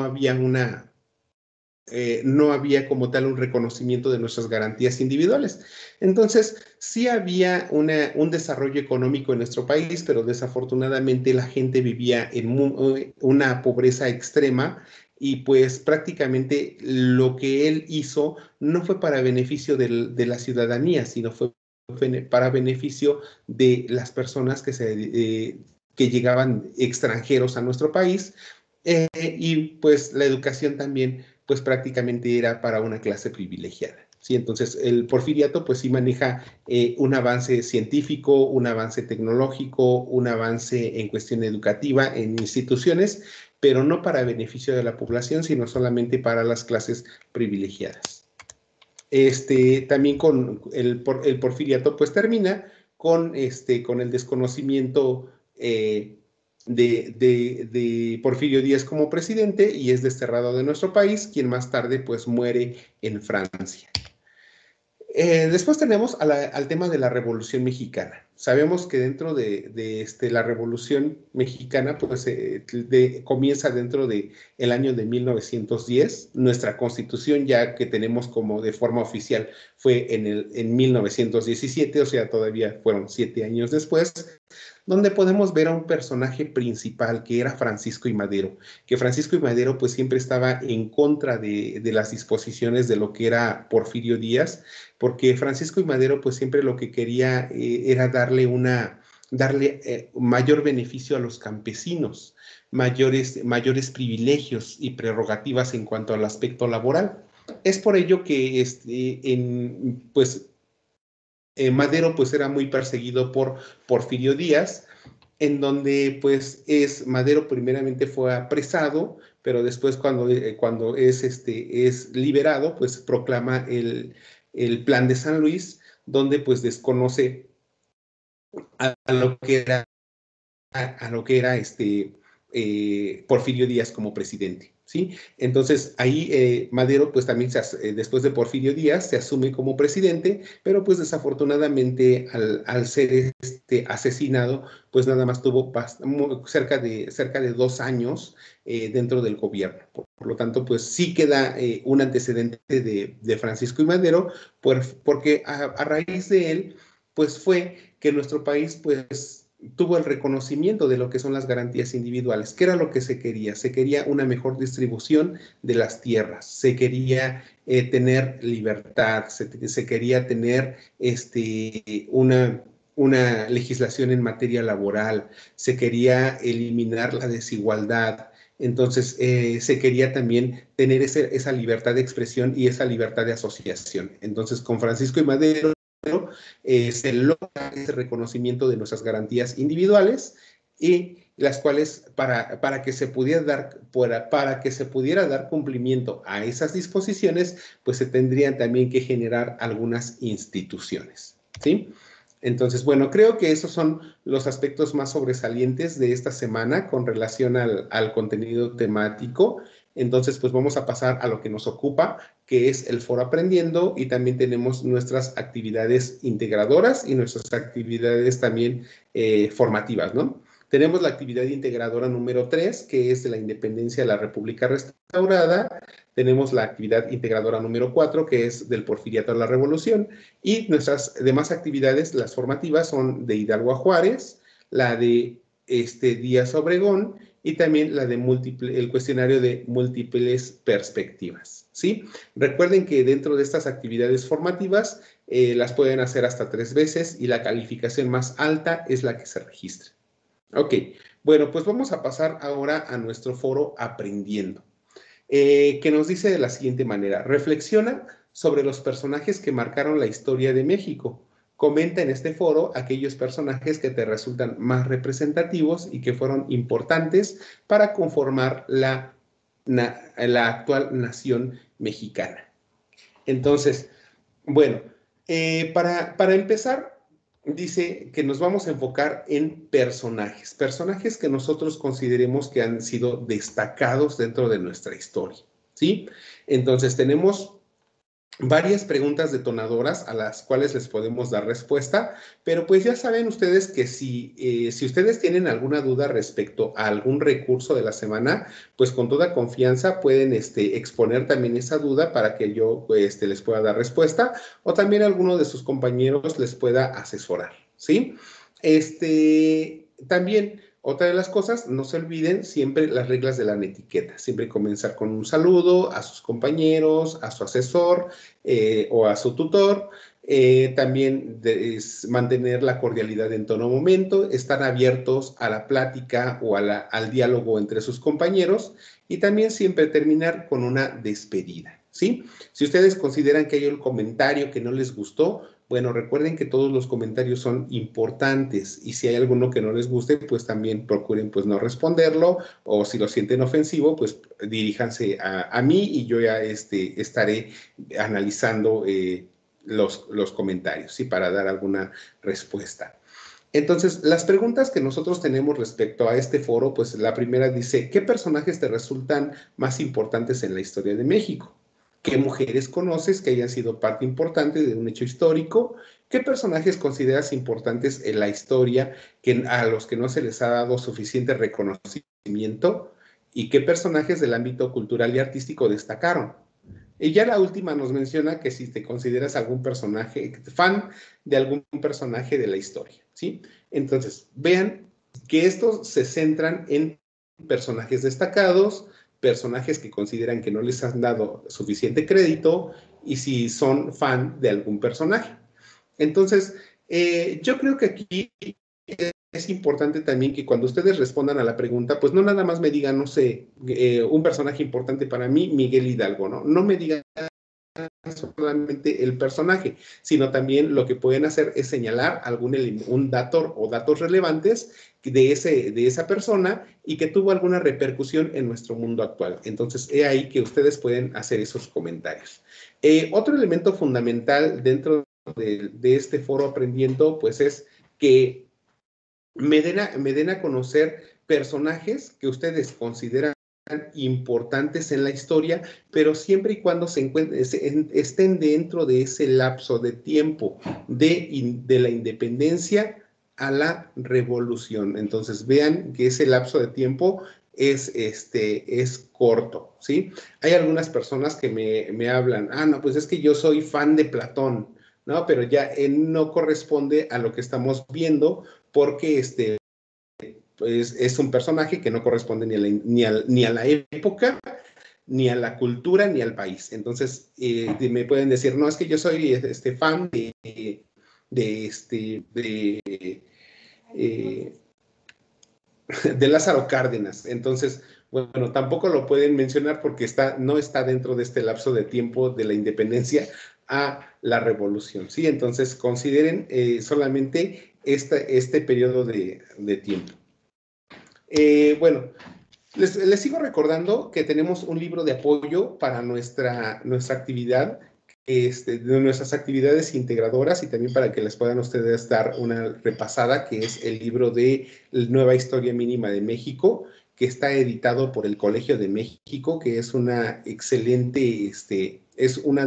no había como tal un reconocimiento de nuestras garantías individuales. Entonces, sí había un desarrollo económico en nuestro país, pero desafortunadamente la gente vivía en una pobreza extrema y pues prácticamente lo que él hizo no fue para beneficio de la ciudadanía, sino fue para beneficio de las personas que llegaban extranjeros a nuestro país, y pues la educación también pues prácticamente era para una clase privilegiada. ¿Sí? Entonces, el porfiriato pues sí maneja un avance científico, un avance tecnológico, un avance en cuestión educativa en instituciones, pero no para beneficio de la población, sino solamente para las clases privilegiadas. También con el porfiriato pues termina con el desconocimiento de Porfirio Díaz como presidente y es desterrado de nuestro país, quien más tarde pues muere en Francia. Después tenemos al tema de la Revolución Mexicana. Sabemos que dentro de la Revolución Mexicana pues, comienza dentro del año de 1910. Nuestra Constitución, ya que tenemos como de forma oficial, fue en 1917, o sea, todavía fueron 7 años después, donde podemos ver a un personaje principal que era Francisco I. Madero, que Francisco I. Madero pues siempre estaba en contra de las disposiciones de lo que era Porfirio Díaz, porque Francisco I. Madero pues siempre lo que quería era darle mayor beneficio a los campesinos, mayores privilegios y prerrogativas en cuanto al aspecto laboral. Es por ello que Madero pues era muy perseguido por Porfirio Díaz, en donde pues Madero primeramente fue apresado, pero después cuando es liberado, pues proclama el Plan de San Luis, donde pues desconoce a lo que era Porfirio Díaz como presidente, ¿sí? Entonces ahí Madero pues también después de Porfirio Díaz se asume como presidente, pero pues desafortunadamente al ser asesinado pues nada más tuvo cerca de 2 años dentro del gobierno. Por lo tanto pues sí queda un antecedente de Francisco I. Madero, porque a raíz de él pues fue que nuestro país pues tuvo el reconocimiento de lo que son las garantías individuales. ¿Qué era lo que se quería? Se quería una mejor distribución de las tierras, se quería tener libertad, se quería tener una legislación en materia laboral, se quería eliminar la desigualdad. Entonces, se quería también tener esa libertad de expresión y esa libertad de asociación. Entonces, con Francisco I. Madero, se logra ese reconocimiento de nuestras garantías individuales y las cuales para que se pudiera dar cumplimiento a esas disposiciones, pues se tendrían también que generar algunas instituciones, ¿sí? Entonces, bueno, creo que esos son los aspectos más sobresalientes de esta semana con relación al contenido temático. Entonces, pues vamos a pasar a lo que nos ocupa, que es el Foro Aprendiendo, y también tenemos nuestras actividades integradoras y nuestras actividades también formativas, ¿no? Tenemos la actividad integradora número 3, que es de la independencia de la República Restaurada. Tenemos la actividad integradora número 4, que es del Porfiriato a la Revolución. Y nuestras demás actividades, las formativas, son de Hidalgo a Juárez, la de Díaz Obregón y también la de el cuestionario de múltiples perspectivas, ¿sí? Recuerden que dentro de estas actividades formativas las pueden hacer hasta 3 veces y la calificación más alta es la que se registra. Ok, bueno, pues vamos a pasar ahora a nuestro foro Aprendiendo, que nos dice de la siguiente manera: reflexiona sobre los personajes que marcaron la historia de México. Comenta en este foro aquellos personajes que te resultan más representativos y que fueron importantes para conformar la actual nación mexicana. Entonces, bueno, para empezar, dice que nos vamos a enfocar en personajes que nosotros consideremos que han sido destacados dentro de nuestra historia, ¿sí? Entonces, tenemos varias preguntas detonadoras a las cuales les podemos dar respuesta, pero pues ya saben ustedes que si ustedes tienen alguna duda respecto a algún recurso de la semana, pues con toda confianza pueden exponer también esa duda para que yo les pueda dar respuesta, o también alguno de sus compañeros les pueda asesorar, ¿sí? También, otra de las cosas, no se olviden siempre las reglas de la etiqueta. Siempre comenzar con un saludo a sus compañeros, a su asesor o a su tutor. También mantener la cordialidad en todo momento, estar abiertos a la plática o al diálogo entre sus compañeros, y también siempre terminar con una despedida, ¿sí? Si ustedes consideran que hay un comentario que no les gustó, bueno, recuerden que todos los comentarios son importantes, y si hay alguno que no les guste, pues también procuren pues no responderlo, o si lo sienten ofensivo, pues diríjanse a mí y yo ya estaré analizando los comentarios, ¿sí? Para dar alguna respuesta. Entonces, las preguntas que nosotros tenemos respecto a este foro, pues la primera dice: ¿qué personajes te resultan más importantes en la historia de México? ¿Qué mujeres conoces que hayan sido parte importante de un hecho histórico? ¿Qué personajes consideras importantes en la historia a los que no se les ha dado suficiente reconocimiento? ¿Y qué personajes del ámbito cultural y artístico destacaron? Y ya la última nos menciona que si te consideras algún personaje, fan de algún personaje de la historia, ¿sí? Entonces, vean que estos se centran en personajes destacados, personajes que consideran que no les han dado suficiente crédito, y si son fan de algún personaje. Entonces, yo creo que aquí es importante también que cuando ustedes respondan a la pregunta, pues no nada más me digan, no sé, un personaje importante para mí, Miguel Hidalgo, ¿no? No me digan solamente el personaje, sino también lo que pueden hacer es señalar un dato o datos relevantes de esa persona y que tuvo alguna repercusión en nuestro mundo actual. Entonces, he ahí que ustedes pueden hacer esos comentarios. Otro elemento fundamental dentro de este foro Aprendiendo, pues es que me den a conocer personajes que ustedes consideran importantes en la historia, pero siempre y cuando estén dentro de ese lapso de tiempo de la independencia a la revolución. Entonces, vean que ese lapso de tiempo es corto, ¿sí? Hay algunas personas que me hablan, no, pues es que yo soy fan de Platón, ¿no? Pero ya no corresponde a lo que estamos viendo, porque pues es un personaje que no corresponde ni a la época, ni a la cultura, ni al país. Entonces, me pueden decir, no, es que yo soy fan eh, de Lázaro Cárdenas. Entonces, bueno, tampoco lo pueden mencionar porque no está dentro de este lapso de tiempo de la independencia a la revolución, ¿sí? Entonces, consideren solamente este periodo de tiempo. Bueno, les sigo recordando que tenemos un libro de apoyo para nuestra actividad, de nuestras actividades integradoras, y también para que les puedan ustedes dar una repasada, que es el libro de Nueva Historia Mínima de México, que está editado por el Colegio de México, que es una excelente es una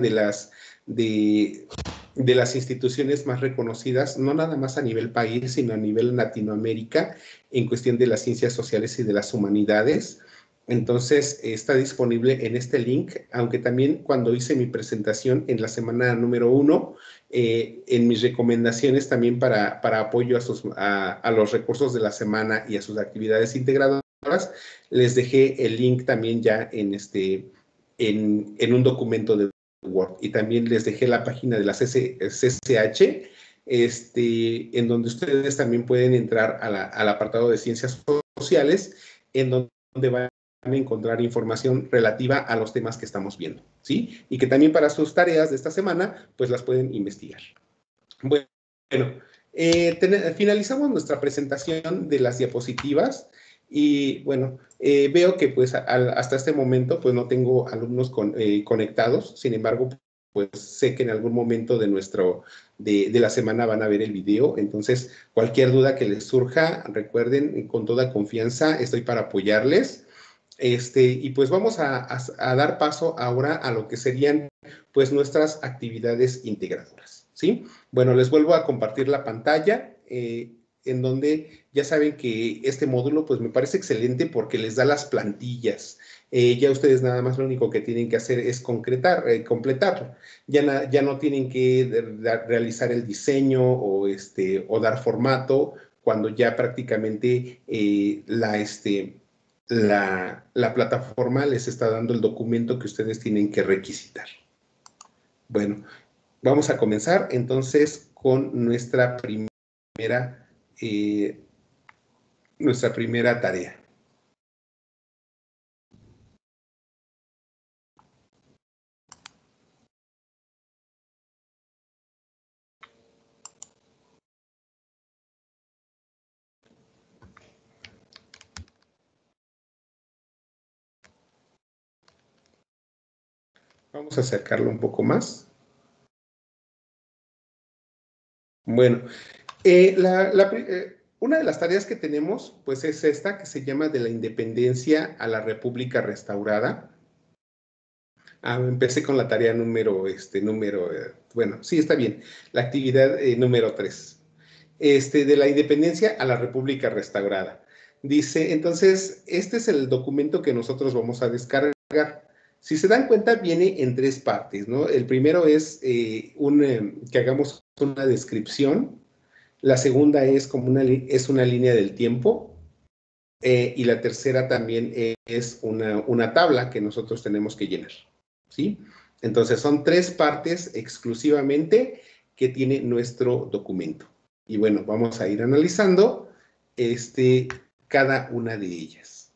de las instituciones más reconocidas, no nada más a nivel país, sino a nivel Latinoamérica, en cuestión de las ciencias sociales y de las humanidades. Entonces, está disponible en este link, aunque también cuando hice mi presentación en la semana número 1, en mis recomendaciones también para apoyo a los recursos de la semana y a sus actividades integradoras, les dejé el link también ya en un documento de Word. Y también les dejé la página de la CCH, en donde ustedes también pueden entrar al apartado de ciencias sociales, en donde van a encontrar información relativa a los temas que estamos viendo, ¿sí? Y que también para sus tareas de esta semana, pues las pueden investigar. Bueno, finalizamos nuestra presentación de las diapositivas y bueno, veo que pues hasta este momento pues no tengo alumnos conectados, sin embargo, pues sé que en algún momento de la semana van a ver el video, entonces cualquier duda que les surja, recuerden, con toda confianza estoy para apoyarles. Y pues vamos a dar paso ahora a lo que serían pues nuestras actividades integradoras, ¿sí? Bueno, les vuelvo a compartir la pantalla, en donde ya saben que este módulo pues me parece excelente porque les da las plantillas. Ya ustedes nada más lo único que tienen que hacer es completarlo. Ya no tienen que realizar el diseño o dar formato cuando ya prácticamente la plataforma les está dando el documento que ustedes tienen que requisitar. Bueno, vamos a comenzar entonces con nuestra primera tarea. Vamos a acercarlo un poco más. Bueno, una de las tareas que tenemos, pues es esta, que se llama de la independencia a la República Restaurada. Empecé con la tarea bueno, sí, está bien, la actividad número 3. De la independencia a la República Restaurada. Dice, entonces, este es el documento que nosotros vamos a descargar. Si se dan cuenta, viene en 3 partes, ¿no? El primero es que hagamos una descripción. La segunda es es una línea del tiempo. Y la tercera también es una tabla que nosotros tenemos que llenar, ¿sí? Entonces, son 3 partes exclusivamente que tiene nuestro documento. Y bueno, vamos a ir analizando cada una de ellas.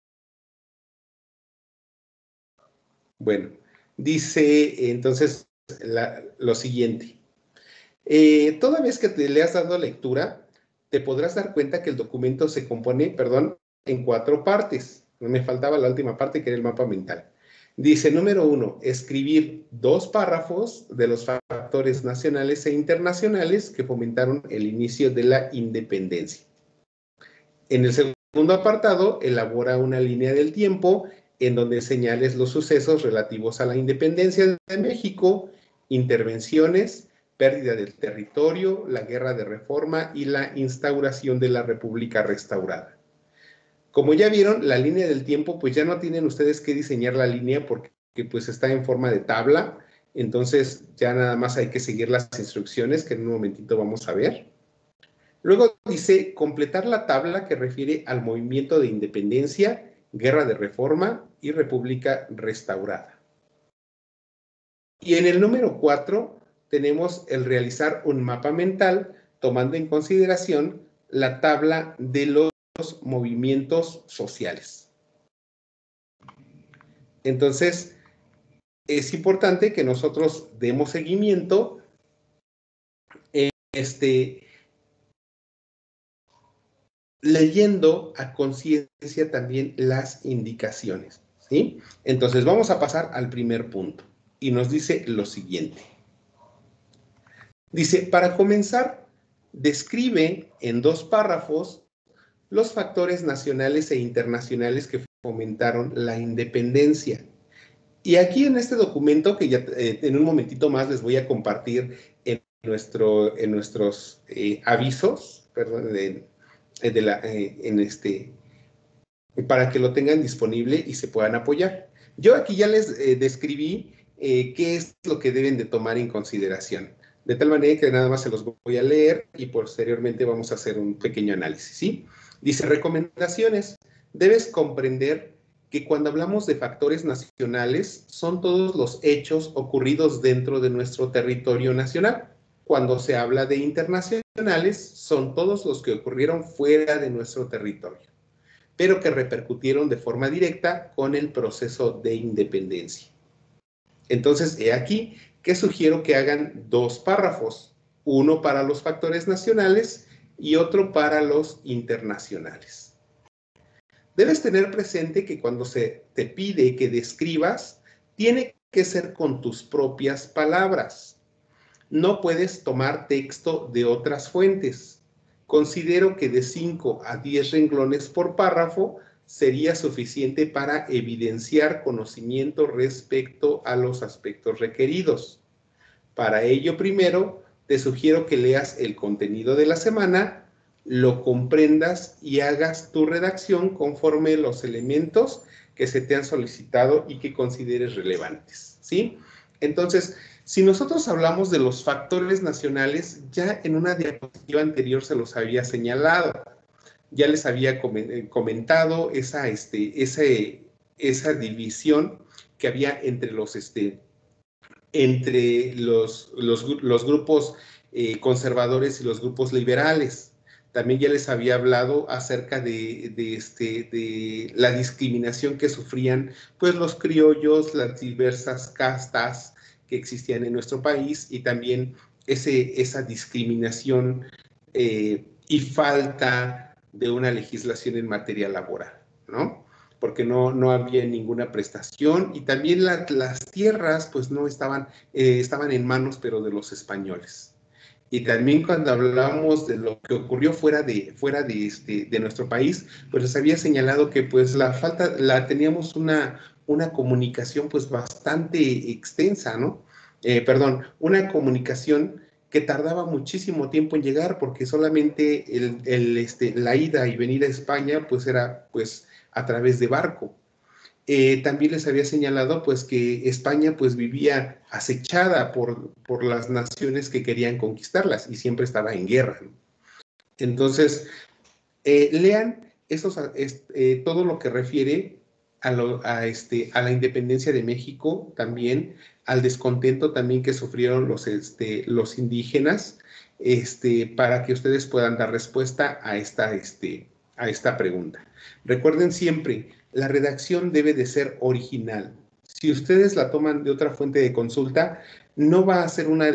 Bueno, dice entonces lo siguiente. Toda vez que le has dado lectura, te podrás dar cuenta que el documento se compone, en 4 partes. Me faltaba la última parte, que era el mapa mental. Dice, número 1, escribir 2 párrafos de los factores nacionales e internacionales que fomentaron el inicio de la independencia. En el segundo apartado, elabora una línea del tiempo en donde señales los sucesos relativos a la independencia de México, intervenciones, pérdida del territorio, la guerra de reforma y la instauración de la República Restaurada. Como ya vieron, la línea del tiempo, pues ya no tienen ustedes que diseñar la línea porque pues está en forma de tabla, entonces ya nada más hay que seguir las instrucciones que en un momentito vamos a ver. Luego dice completar la tabla que refiere al movimiento de independencia, guerra de reforma y república restaurada. Y en el número 4 tenemos el realizar un mapa mental tomando en consideración la tabla de los movimientos sociales. Entonces, es importante que nosotros demos seguimiento leyendo a conciencia también las indicaciones, ¿sí? Entonces, vamos a pasar al primer punto y nos dice lo siguiente. Dice, para comenzar, describe en 2 párrafos los factores nacionales e internacionales que fomentaron la independencia. Y aquí en este documento, que ya en un momentito más les voy a compartir en nuestros avisos, perdón, para que lo tengan disponible y se puedan apoyar. Yo aquí ya les describí qué es lo que deben de tomar en consideración. De tal manera que nada más se los voy a leer y posteriormente vamos a hacer un pequeño análisis, ¿sí? Dice, recomendaciones. Debes comprender que cuando hablamos de factores nacionales, son todos los hechos ocurridos dentro de nuestro territorio nacional. Cuando se habla de internacionales, son todos los que ocurrieron fuera de nuestro territorio, pero que repercutieron de forma directa con el proceso de independencia. Entonces, he aquí que sugiero que hagan 2 párrafos, uno para los factores nacionales y otro para los internacionales. Debes tener presente que cuando se te pide que describas, tiene que ser con tus propias palabras. No puedes tomar texto de otras fuentes. Considero que de 5 a 10 renglones por párrafo sería suficiente para evidenciar conocimiento respecto a los aspectos requeridos. Para ello, primero, te sugiero que leas el contenido de la semana, lo comprendas y hagas tu redacción conforme los elementos que se te han solicitado y que consideres relevantes, ¿sí? Entonces, si nosotros hablamos de los factores nacionales, ya en una diapositiva anterior se los había señalado. Ya les había comentado esa división que había entre los grupos conservadores y los grupos liberales. También ya les había hablado acerca de la discriminación que sufrían pues, los criollos, las diversas castas que existían en nuestro país y también esa discriminación y falta de una legislación en materia laboral, ¿no? Porque no había ninguna prestación y también las tierras pues no estaban en manos pero de los españoles. Y también cuando hablamos de lo que ocurrió fuera de nuestro país, pues les había señalado que pues teníamos una comunicación pues bastante extensa, ¿no? Perdón, una comunicación que tardaba muchísimo tiempo en llegar porque solamente la ida y venida a España pues era pues a través de barco. También les había señalado pues que España pues vivía acechada por las naciones que querían conquistarlas y siempre estaba en guerra, ¿no? Entonces, lean todo lo que refiere a la independencia de México también, al descontento también que sufrieron los indígenas, para que ustedes puedan dar respuesta a esta pregunta. Recuerden siempre, la redacción debe de ser original. Si ustedes la toman de otra fuente de consulta, no va a ser una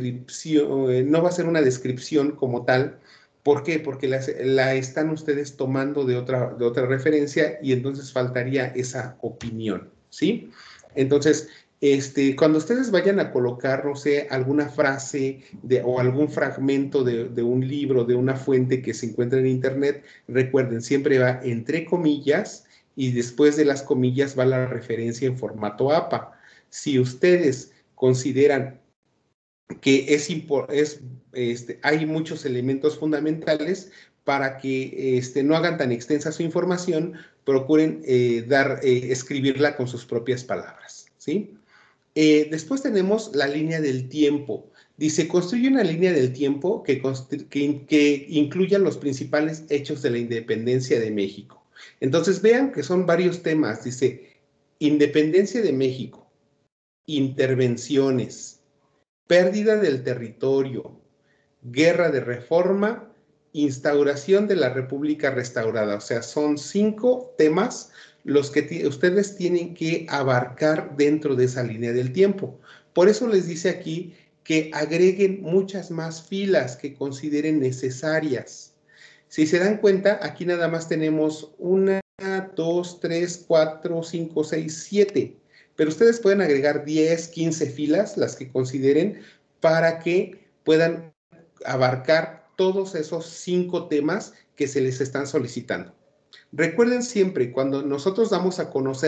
descripción como tal. ¿Por qué? Porque la están ustedes tomando de otra referencia y entonces faltaría esa opinión, ¿sí? Entonces, cuando ustedes vayan a colocar, no sé, alguna frase o algún fragmento de un libro, de una fuente que se encuentra en internet, recuerden, siempre va entre comillas y después de las comillas va la referencia en formato APA. Si ustedes consideran que hay muchos elementos fundamentales para que no hagan tan extensa su información, procuren escribirla con sus propias palabras, ¿sí? Después tenemos la línea del tiempo. Dice, construye una línea del tiempo que incluya los principales hechos de la independencia de México. Entonces, vean que son varios temas. Dice, independencia de México, intervenciones, pérdida del territorio, guerra de reforma, instauración de la República restaurada. O sea, son 5 temas los que ustedes tienen que abarcar dentro de esa línea del tiempo. Por eso les dice aquí que agreguen muchas más filas que consideren necesarias. Si se dan cuenta, aquí nada más tenemos 1, 2, 3, 4, 5, 6, 7. Pero ustedes pueden agregar 10, 15 filas, las que consideren, para que puedan abarcar todos esos 5 temas que se les están solicitando. Recuerden siempre, cuando nosotros damos a conocer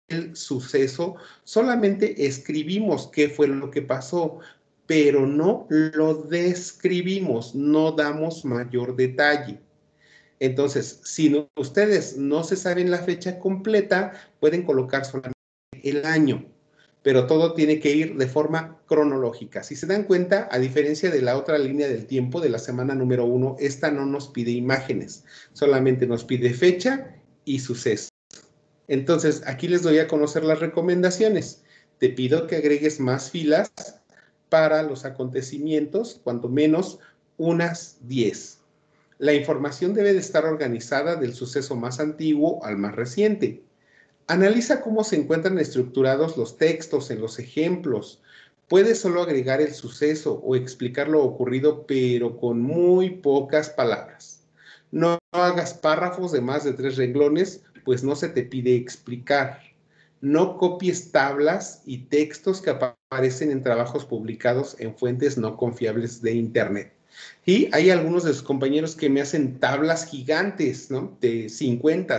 suceso, solamente escribimos qué fue lo que pasó, pero no lo describimos, no damos mayor detalle. Entonces, si ustedes no se saben la fecha completa, pueden colocar solamente el año, pero todo tiene que ir de forma cronológica. Si se dan cuenta, a diferencia de la otra línea del tiempo de la semana número 1, esta no nos pide imágenes, solamente nos pide fecha y suceso. Entonces, aquí les doy a conocer las recomendaciones. Te pido que agregues más filas para los acontecimientos, cuanto menos unas 10. La información debe de estar organizada del suceso más antiguo al más reciente. Analiza cómo se encuentran estructurados los textos en los ejemplos. Puedes solo agregar el suceso o explicar lo ocurrido, pero con muy pocas palabras. No hagas párrafos de más de 3 renglones, pues no se te pide explicar. No copies tablas y textos que aparecen en trabajos publicados en fuentes no confiables de Internet. Y hay algunos de sus compañeros que me hacen tablas gigantes, ¿no? De 50,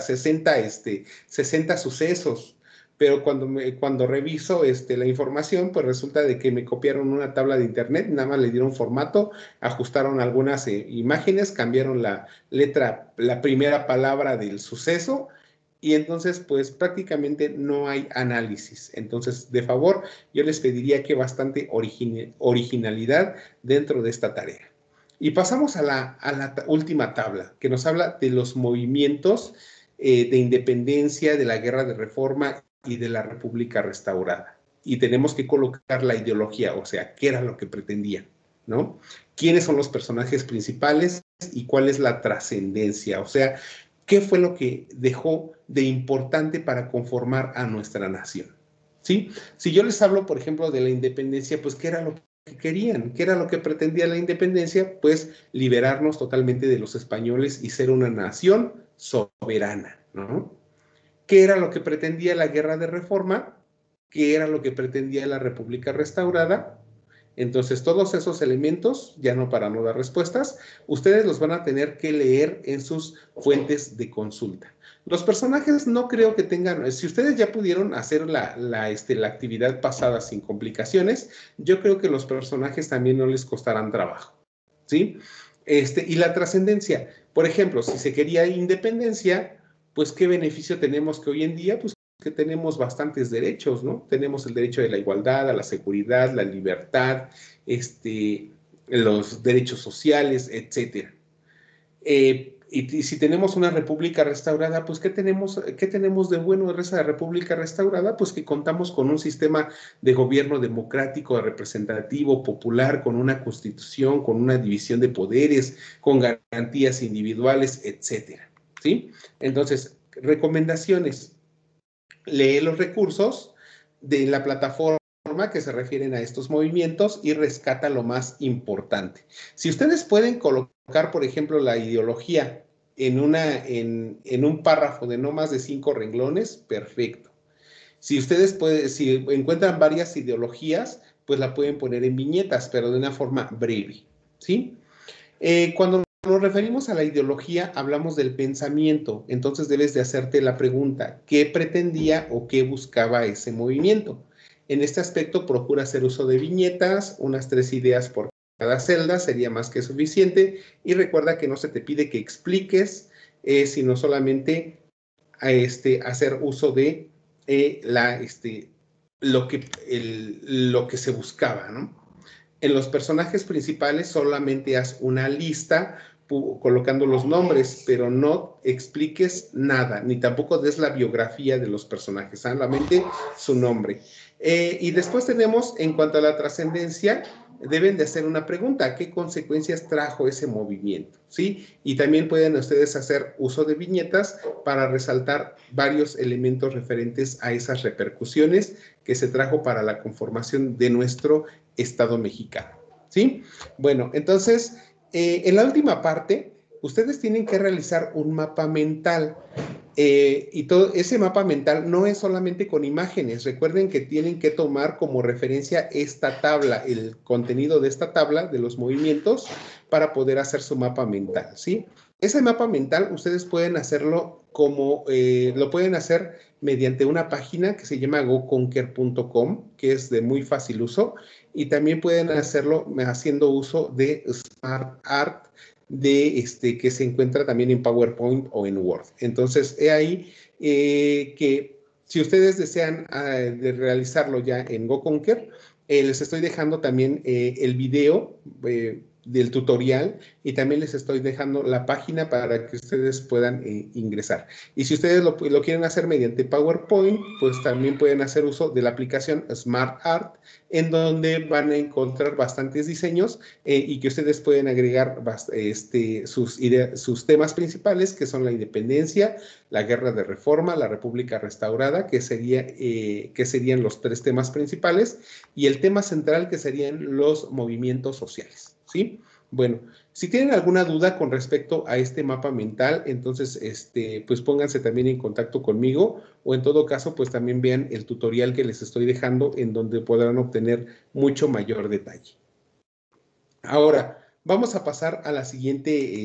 60 sucesos. Pero cuando reviso la información, pues resulta de que me copiaron una tabla de internet, nada más le dieron formato, ajustaron algunas imágenes, cambiaron la letra, la primera palabra del suceso, y entonces pues prácticamente no hay análisis. Entonces, de favor, yo les pediría que bastante originalidad dentro de esta tarea. Y pasamos a la última tabla, que nos habla de los movimientos de independencia, de la guerra de reforma y de la República restaurada. Y tenemos que colocar la ideología, o sea, qué era lo que pretendía, ¿no? ¿Quiénes son los personajes principales y cuál es la trascendencia? O sea, ¿qué fue lo que dejó de importante para conformar a nuestra nación? ¿Sí? Si yo les hablo, por ejemplo, de la independencia, pues, ¿qué era lo que querían? ¿Qué era lo que pretendía la independencia? Pues liberarnos totalmente de los españoles y ser una nación soberana, ¿no? ¿Qué era lo que pretendía la guerra de reforma? ¿Qué era lo que pretendía la República restaurada? Entonces, todos esos elementos, ya no para no dar respuestas, ustedes los van a tener que leer en sus fuentes de consulta. Los personajes no creo que tengan, si ustedes ya pudieron hacer la actividad pasada sin complicaciones, yo creo que los personajes también no les costarán trabajo, ¿sí? Y la trascendencia, por ejemplo, si se quería independencia, pues ¿qué beneficio tenemos que hoy en día? Pues que tenemos bastantes derechos, ¿no? Tenemos el derecho de la igualdad, a la seguridad, la libertad, los derechos sociales, etcétera. Y si tenemos una república restaurada, pues ¿qué tenemos de bueno de esa república restaurada? Pues que contamos con un sistema de gobierno democrático, representativo, popular, con una constitución, con una división de poderes, con garantías individuales, etcétera, ¿sí? Entonces, recomendaciones. Lee los recursos de la plataforma que se refieren a estos movimientos y rescata lo más importante. Si ustedes pueden colocar, por ejemplo, la ideología en un párrafo de no más de 5 renglones, perfecto. Si ustedes si encuentran varias ideologías, pues la pueden poner en viñetas, pero de una forma breve, ¿sí? Cuando nos referimos a la ideología, hablamos del pensamiento, entonces debes de hacerte la pregunta, ¿qué pretendía o qué buscaba ese movimiento? En este aspecto, procura hacer uso de viñetas, unas 3 ideas por cada celda, sería más que suficiente, y recuerda que no se te pide que expliques, sino solamente hacer uso de lo que se buscaba, ¿no? En los personajes principales solamente haz una lista colocando los nombres, pero no expliques nada, ni tampoco des la biografía de los personajes, solamente su nombre. Y después tenemos, en cuanto a la trascendencia, deben de hacer una pregunta, ¿qué consecuencias trajo ese movimiento? ¿Sí? Y también pueden ustedes hacer uso de viñetas para resaltar varios elementos referentes a esas repercusiones que se trajo para la conformación de nuestro Estado mexicano, ¿sí? Bueno, entonces, en la última parte, ustedes tienen que realizar un mapa mental. Y todo ese mapa mental no es solamente con imágenes. Recuerden que tienen que tomar como referencia esta tabla, el contenido de esta tabla de los movimientos para poder hacer su mapa mental, ¿sí? Ese mapa mental ustedes pueden hacerlo como, lo pueden hacer mediante una página que se llama goconquer.com, que es de muy fácil uso, y también pueden hacerlo haciendo uso de Smart Art, que se encuentra también en PowerPoint o en Word. Entonces, he ahí que si ustedes desean de realizarlo ya en GoConquer, les estoy dejando también el video del tutorial y también les estoy dejando la página para que ustedes puedan ingresar. Y si ustedes lo quieren hacer mediante PowerPoint, pues también pueden hacer uso de la aplicación Smart Art, en donde van a encontrar bastantes diseños y que ustedes pueden agregar sus temas principales, que son la independencia, la guerra de reforma, la república restaurada, que serían los 3 temas principales, y el tema central, que serían los movimientos sociales, ¿sí? Bueno, si tienen alguna duda con respecto a este mapa mental, entonces, pues pónganse también en contacto conmigo, o en todo caso, pues también vean el tutorial que les estoy dejando, en donde podrán obtener mucho mayor detalle. Ahora, vamos a pasar a la siguiente,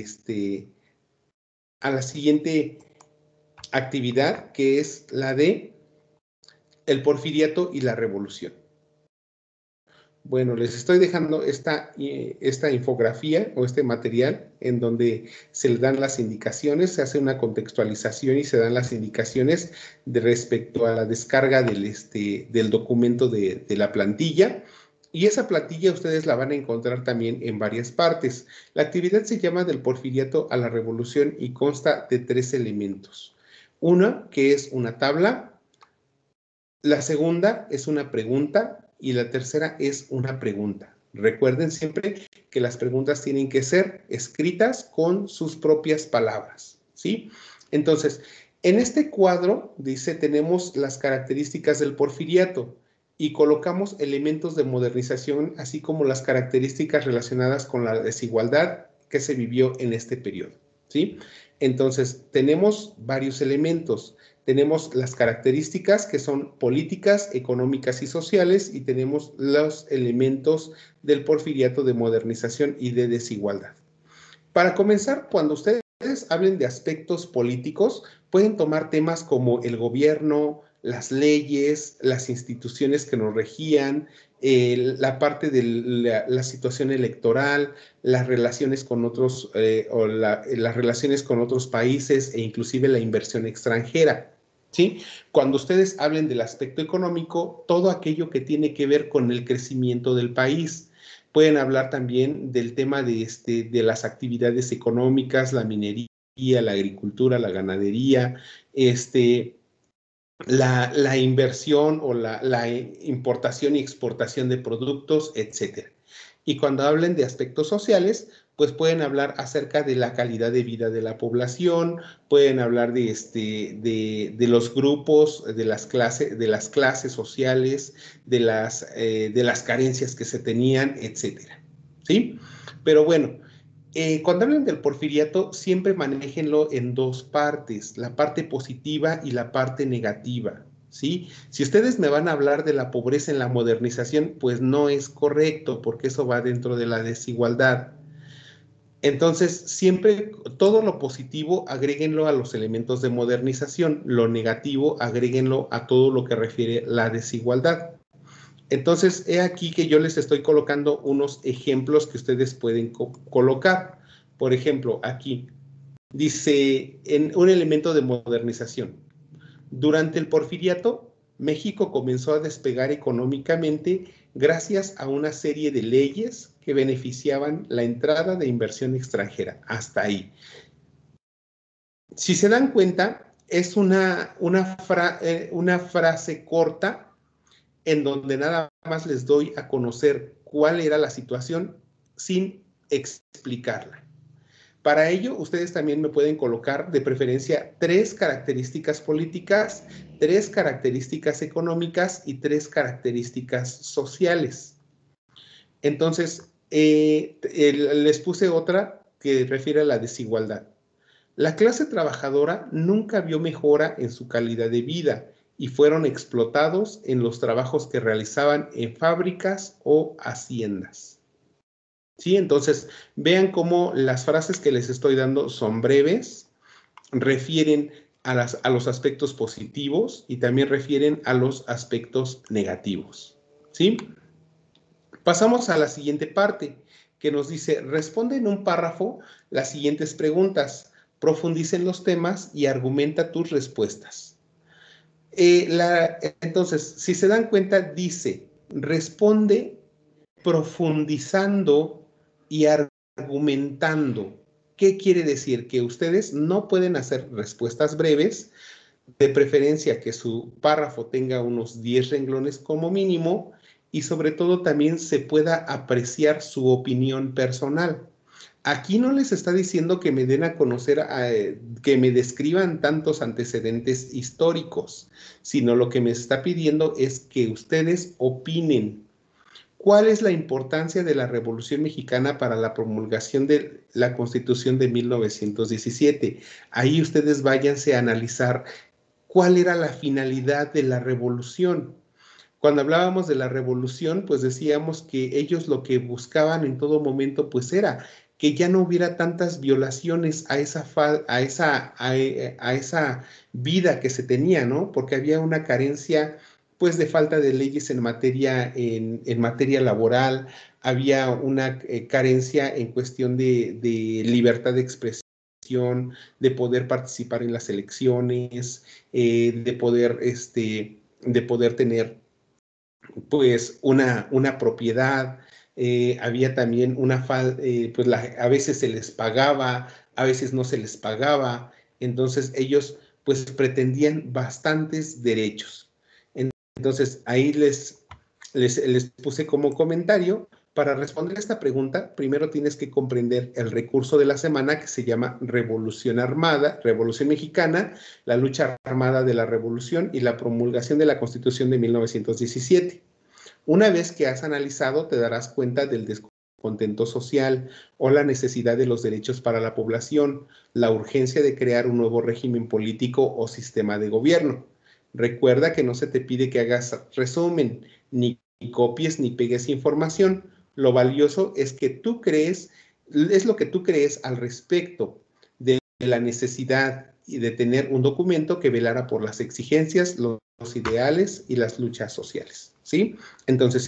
actividad, que es la de el porfiriato y la revolución. Bueno, les estoy dejando esta infografía o este material en donde se le dan las indicaciones, se hace una contextualización y se dan las indicaciones respecto a la descarga del documento de la plantilla. Y esa plantilla ustedes la van a encontrar también en varias partes. La actividad se llama del porfiriato a la revolución y consta de 3 elementos. Una, que es una tabla. La segunda es una pregunta y la tercera es una pregunta. Recuerden siempre que las preguntas tienen que ser escritas con sus propias palabras, ¿sí? Entonces, en este cuadro, dice, tenemos las características del porfiriato y colocamos elementos de modernización, así como las características relacionadas con la desigualdad que se vivió en este periodo, ¿sí? Entonces, tenemos varios elementos. Tenemos las características que son políticas, económicas y sociales, y tenemos los elementos del porfiriato de modernización y de desigualdad. Para comenzar, cuando ustedes hablen de aspectos políticos, pueden tomar temas como el gobierno, las leyes, las instituciones que nos regían, la parte de la situación electoral, las relaciones con otros, las relaciones con otros países e inclusive la inversión extranjera. ¿Sí? Cuando ustedes hablen del aspecto económico, todo aquello que tiene que ver con el crecimiento del país. Pueden hablar también del tema de las actividades económicas, la minería, la agricultura, la ganadería, la inversión o la importación y exportación de productos, etcétera. Y cuando hablen de aspectos sociales, pues pueden hablar acerca de la calidad de vida de la población, pueden hablar de los grupos, de las clases sociales, de las carencias que se tenían, etcétera. ¿Sí? Pero bueno, cuando hablen del porfiriato, siempre manéjenlo en 2 partes, la parte positiva y la parte negativa, ¿sí? Si ustedes me van a hablar de la pobreza en la modernización, pues no es correcto, porque eso va dentro de la desigualdad. Entonces, siempre todo lo positivo agréguenlo a los elementos de modernización, lo negativo agréguenlo a todo lo que refiere la desigualdad. Entonces, he aquí que yo les estoy colocando unos ejemplos que ustedes pueden colocar. Por ejemplo, aquí dice en un elemento de modernización. Durante el porfiriato, México comenzó a despegar económicamente gracias a una serie de leyes que beneficiaban la entrada de inversión extranjera. Hasta ahí. Si se dan cuenta, es una frase corta en donde nada más les doy a conocer cuál era la situación sin explicarla. Para ello, ustedes también me pueden colocar de preferencia 3 características políticas, 3 características económicas y 3 características sociales. Entonces, les puse otra que refiere a la desigualdad. La clase trabajadora nunca vio mejora en su calidad de vida y fueron explotados en los trabajos que realizaban en fábricas o haciendas. ¿sí? Entonces, vean cómo las frases que les estoy dando son breves, refieren a los aspectos positivos y también refieren a los aspectos negativos, ¿sí? Pasamos a la siguiente parte, que nos dice, responde en un párrafo las siguientes preguntas, profundiza en los temas y argumenta tus respuestas. Entonces, si se dan cuenta, dice, responde profundizando y argumentando. ¿Qué quiere decir? Que ustedes no pueden hacer respuestas breves, de preferencia que su párrafo tenga unos 10 renglones como mínimo y sobre todo también se pueda apreciar su opinión personal. Aquí no les está diciendo que me den a conocer, que me describan tantos antecedentes históricos, sino lo que me está pidiendo es que ustedes opinen. ¿Cuál es la importancia de la Revolución Mexicana para la promulgación de la Constitución de 1917? Ahí ustedes váyanse a analizar cuál era la finalidad de la revolución. Cuando hablábamos de la revolución, pues decíamos que ellos lo que buscaban en todo momento, pues era que ya no hubiera tantas violaciones a esa vida que se tenía, ¿no? Porque había una carencia, pues, de falta de leyes en materia laboral, había una carencia en cuestión de libertad de expresión, de poder participar en las elecciones, de poder tener pues una propiedad, había también pues a veces se les pagaba, a veces no se les pagaba, entonces ellos pues pretendían bastantes derechos. Entonces ahí les puse como comentario, para responder a esta pregunta, primero tienes que comprender el recurso de la semana que se llama Revolución Armada, Revolución Mexicana, la lucha armada de la Revolución y la promulgación de la Constitución de 1917. Una vez que has analizado, te darás cuenta del descontento social o la necesidad de los derechos para la población, la urgencia de crear un nuevo régimen político o sistema de gobierno. Recuerda que no se te pide que hagas resumen, ni copies ni pegues información. Lo valioso es que tú crees, es lo que tú crees al respecto de la necesidad y de tener un documento que velara por las exigencias, los ideales y las luchas sociales, ¿sí? Entonces,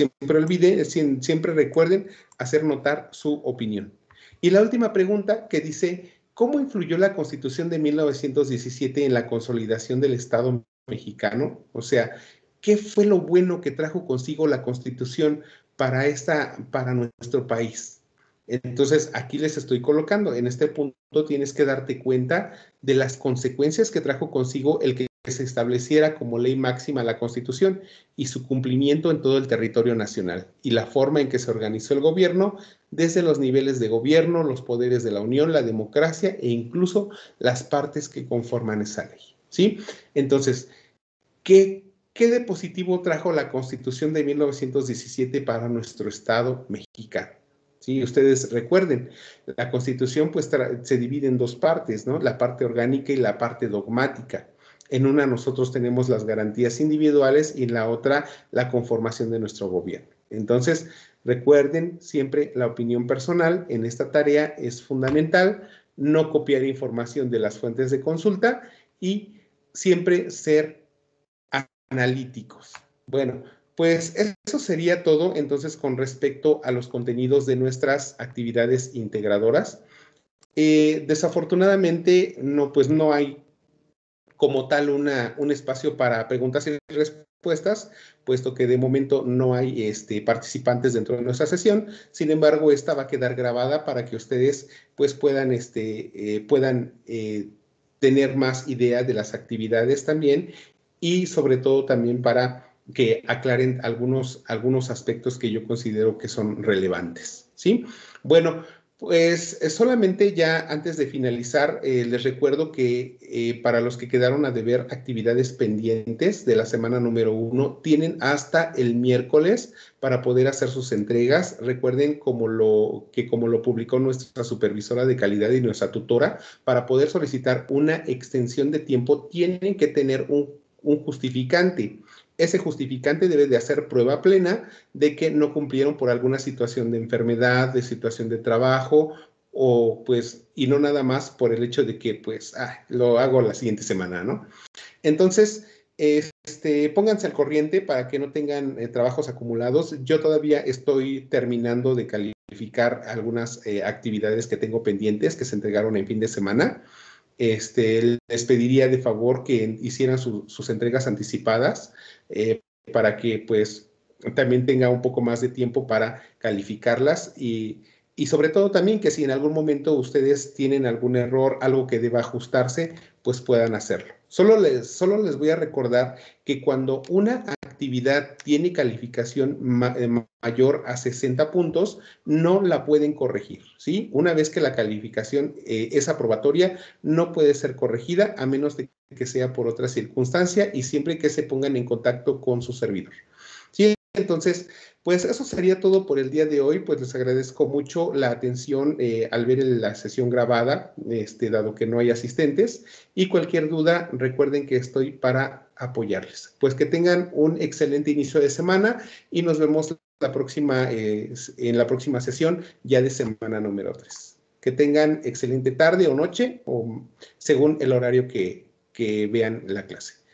siempre recuerden hacer notar su opinión. Y la última pregunta que dice, ¿cómo influyó la Constitución de 1917 en la consolidación del Estado mexicano? O sea, ¿qué fue lo bueno que trajo consigo la Constitución para nuestro país? Entonces, aquí les estoy colocando, en este punto tienes que darte cuenta de las consecuencias que trajo consigo el que se estableciera como ley máxima la Constitución y su cumplimiento en todo el territorio nacional y la forma en que se organizó el gobierno desde los niveles de gobierno, los poderes de la Unión, la democracia e incluso las partes que conforman esa ley, ¿sí? Entonces, ¿qué de positivo trajo la Constitución de 1917 para nuestro Estado mexicano? Sí, ustedes recuerden, la Constitución pues se divide en dos partes, ¿no? La parte orgánica y la parte dogmática. En una nosotros tenemos las garantías individuales y en la otra la conformación de nuestro gobierno. Entonces, recuerden siempre la opinión personal en esta tarea es fundamental, no copiar información de las fuentes de consulta y siempre ser analíticos. Bueno, pues eso sería todo entonces con respecto a los contenidos de nuestras actividades integradoras. Desafortunadamente, no, pues no hay como tal un espacio para preguntas y respuestas, puesto que de momento no hay participantes dentro de nuestra sesión. Sin embargo, esta va a quedar grabada para que ustedes pues puedan tener más idea de las actividades también y sobre todo también para que aclaren algunos aspectos que yo considero que son relevantes, ¿sí? Bueno, pues solamente ya antes de finalizar, les recuerdo que para los que quedaron a deber actividades pendientes de la semana número 1, tienen hasta el miércoles para poder hacer sus entregas. Recuerden como lo publicó nuestra supervisora de calidad y nuestra tutora, para poder solicitar una extensión de tiempo tienen que tener un justificante. ese justificante debe de hacer prueba plena de que no cumplieron por alguna situación de enfermedad, de situación de trabajo, o pues, y no nada más por el hecho de que, pues, lo hago la siguiente semana, ¿no? Entonces, pónganse al corriente para que no tengan trabajos acumulados. Yo todavía estoy terminando de calificar algunas actividades que tengo pendientes que se entregaron en fin de semana. Les pediría de favor que hicieran sus entregas anticipadas para que pues también tenga un poco más de tiempo para calificarlas y sobre todo también que si en algún momento ustedes tienen algún error, algo que deba ajustarse, pues puedan hacerlo. Solo les voy a recordar que cuando una actividad tiene calificación mayor a 60 puntos, no la pueden corregir, ¿sí? Una vez que la calificación es aprobatoria, no puede ser corregida a menos de que sea por otra circunstancia y siempre que se pongan en contacto con su servidor. Sí, entonces, pues eso sería todo por el día de hoy. Pues les agradezco mucho la atención al ver la sesión grabada, dado que no hay asistentes. Y cualquier duda, recuerden que estoy para apoyarles. Pues que tengan un excelente inicio de semana y nos vemos en la próxima sesión ya de semana número 3. Que tengan excelente tarde o noche, o según el horario que vean la clase.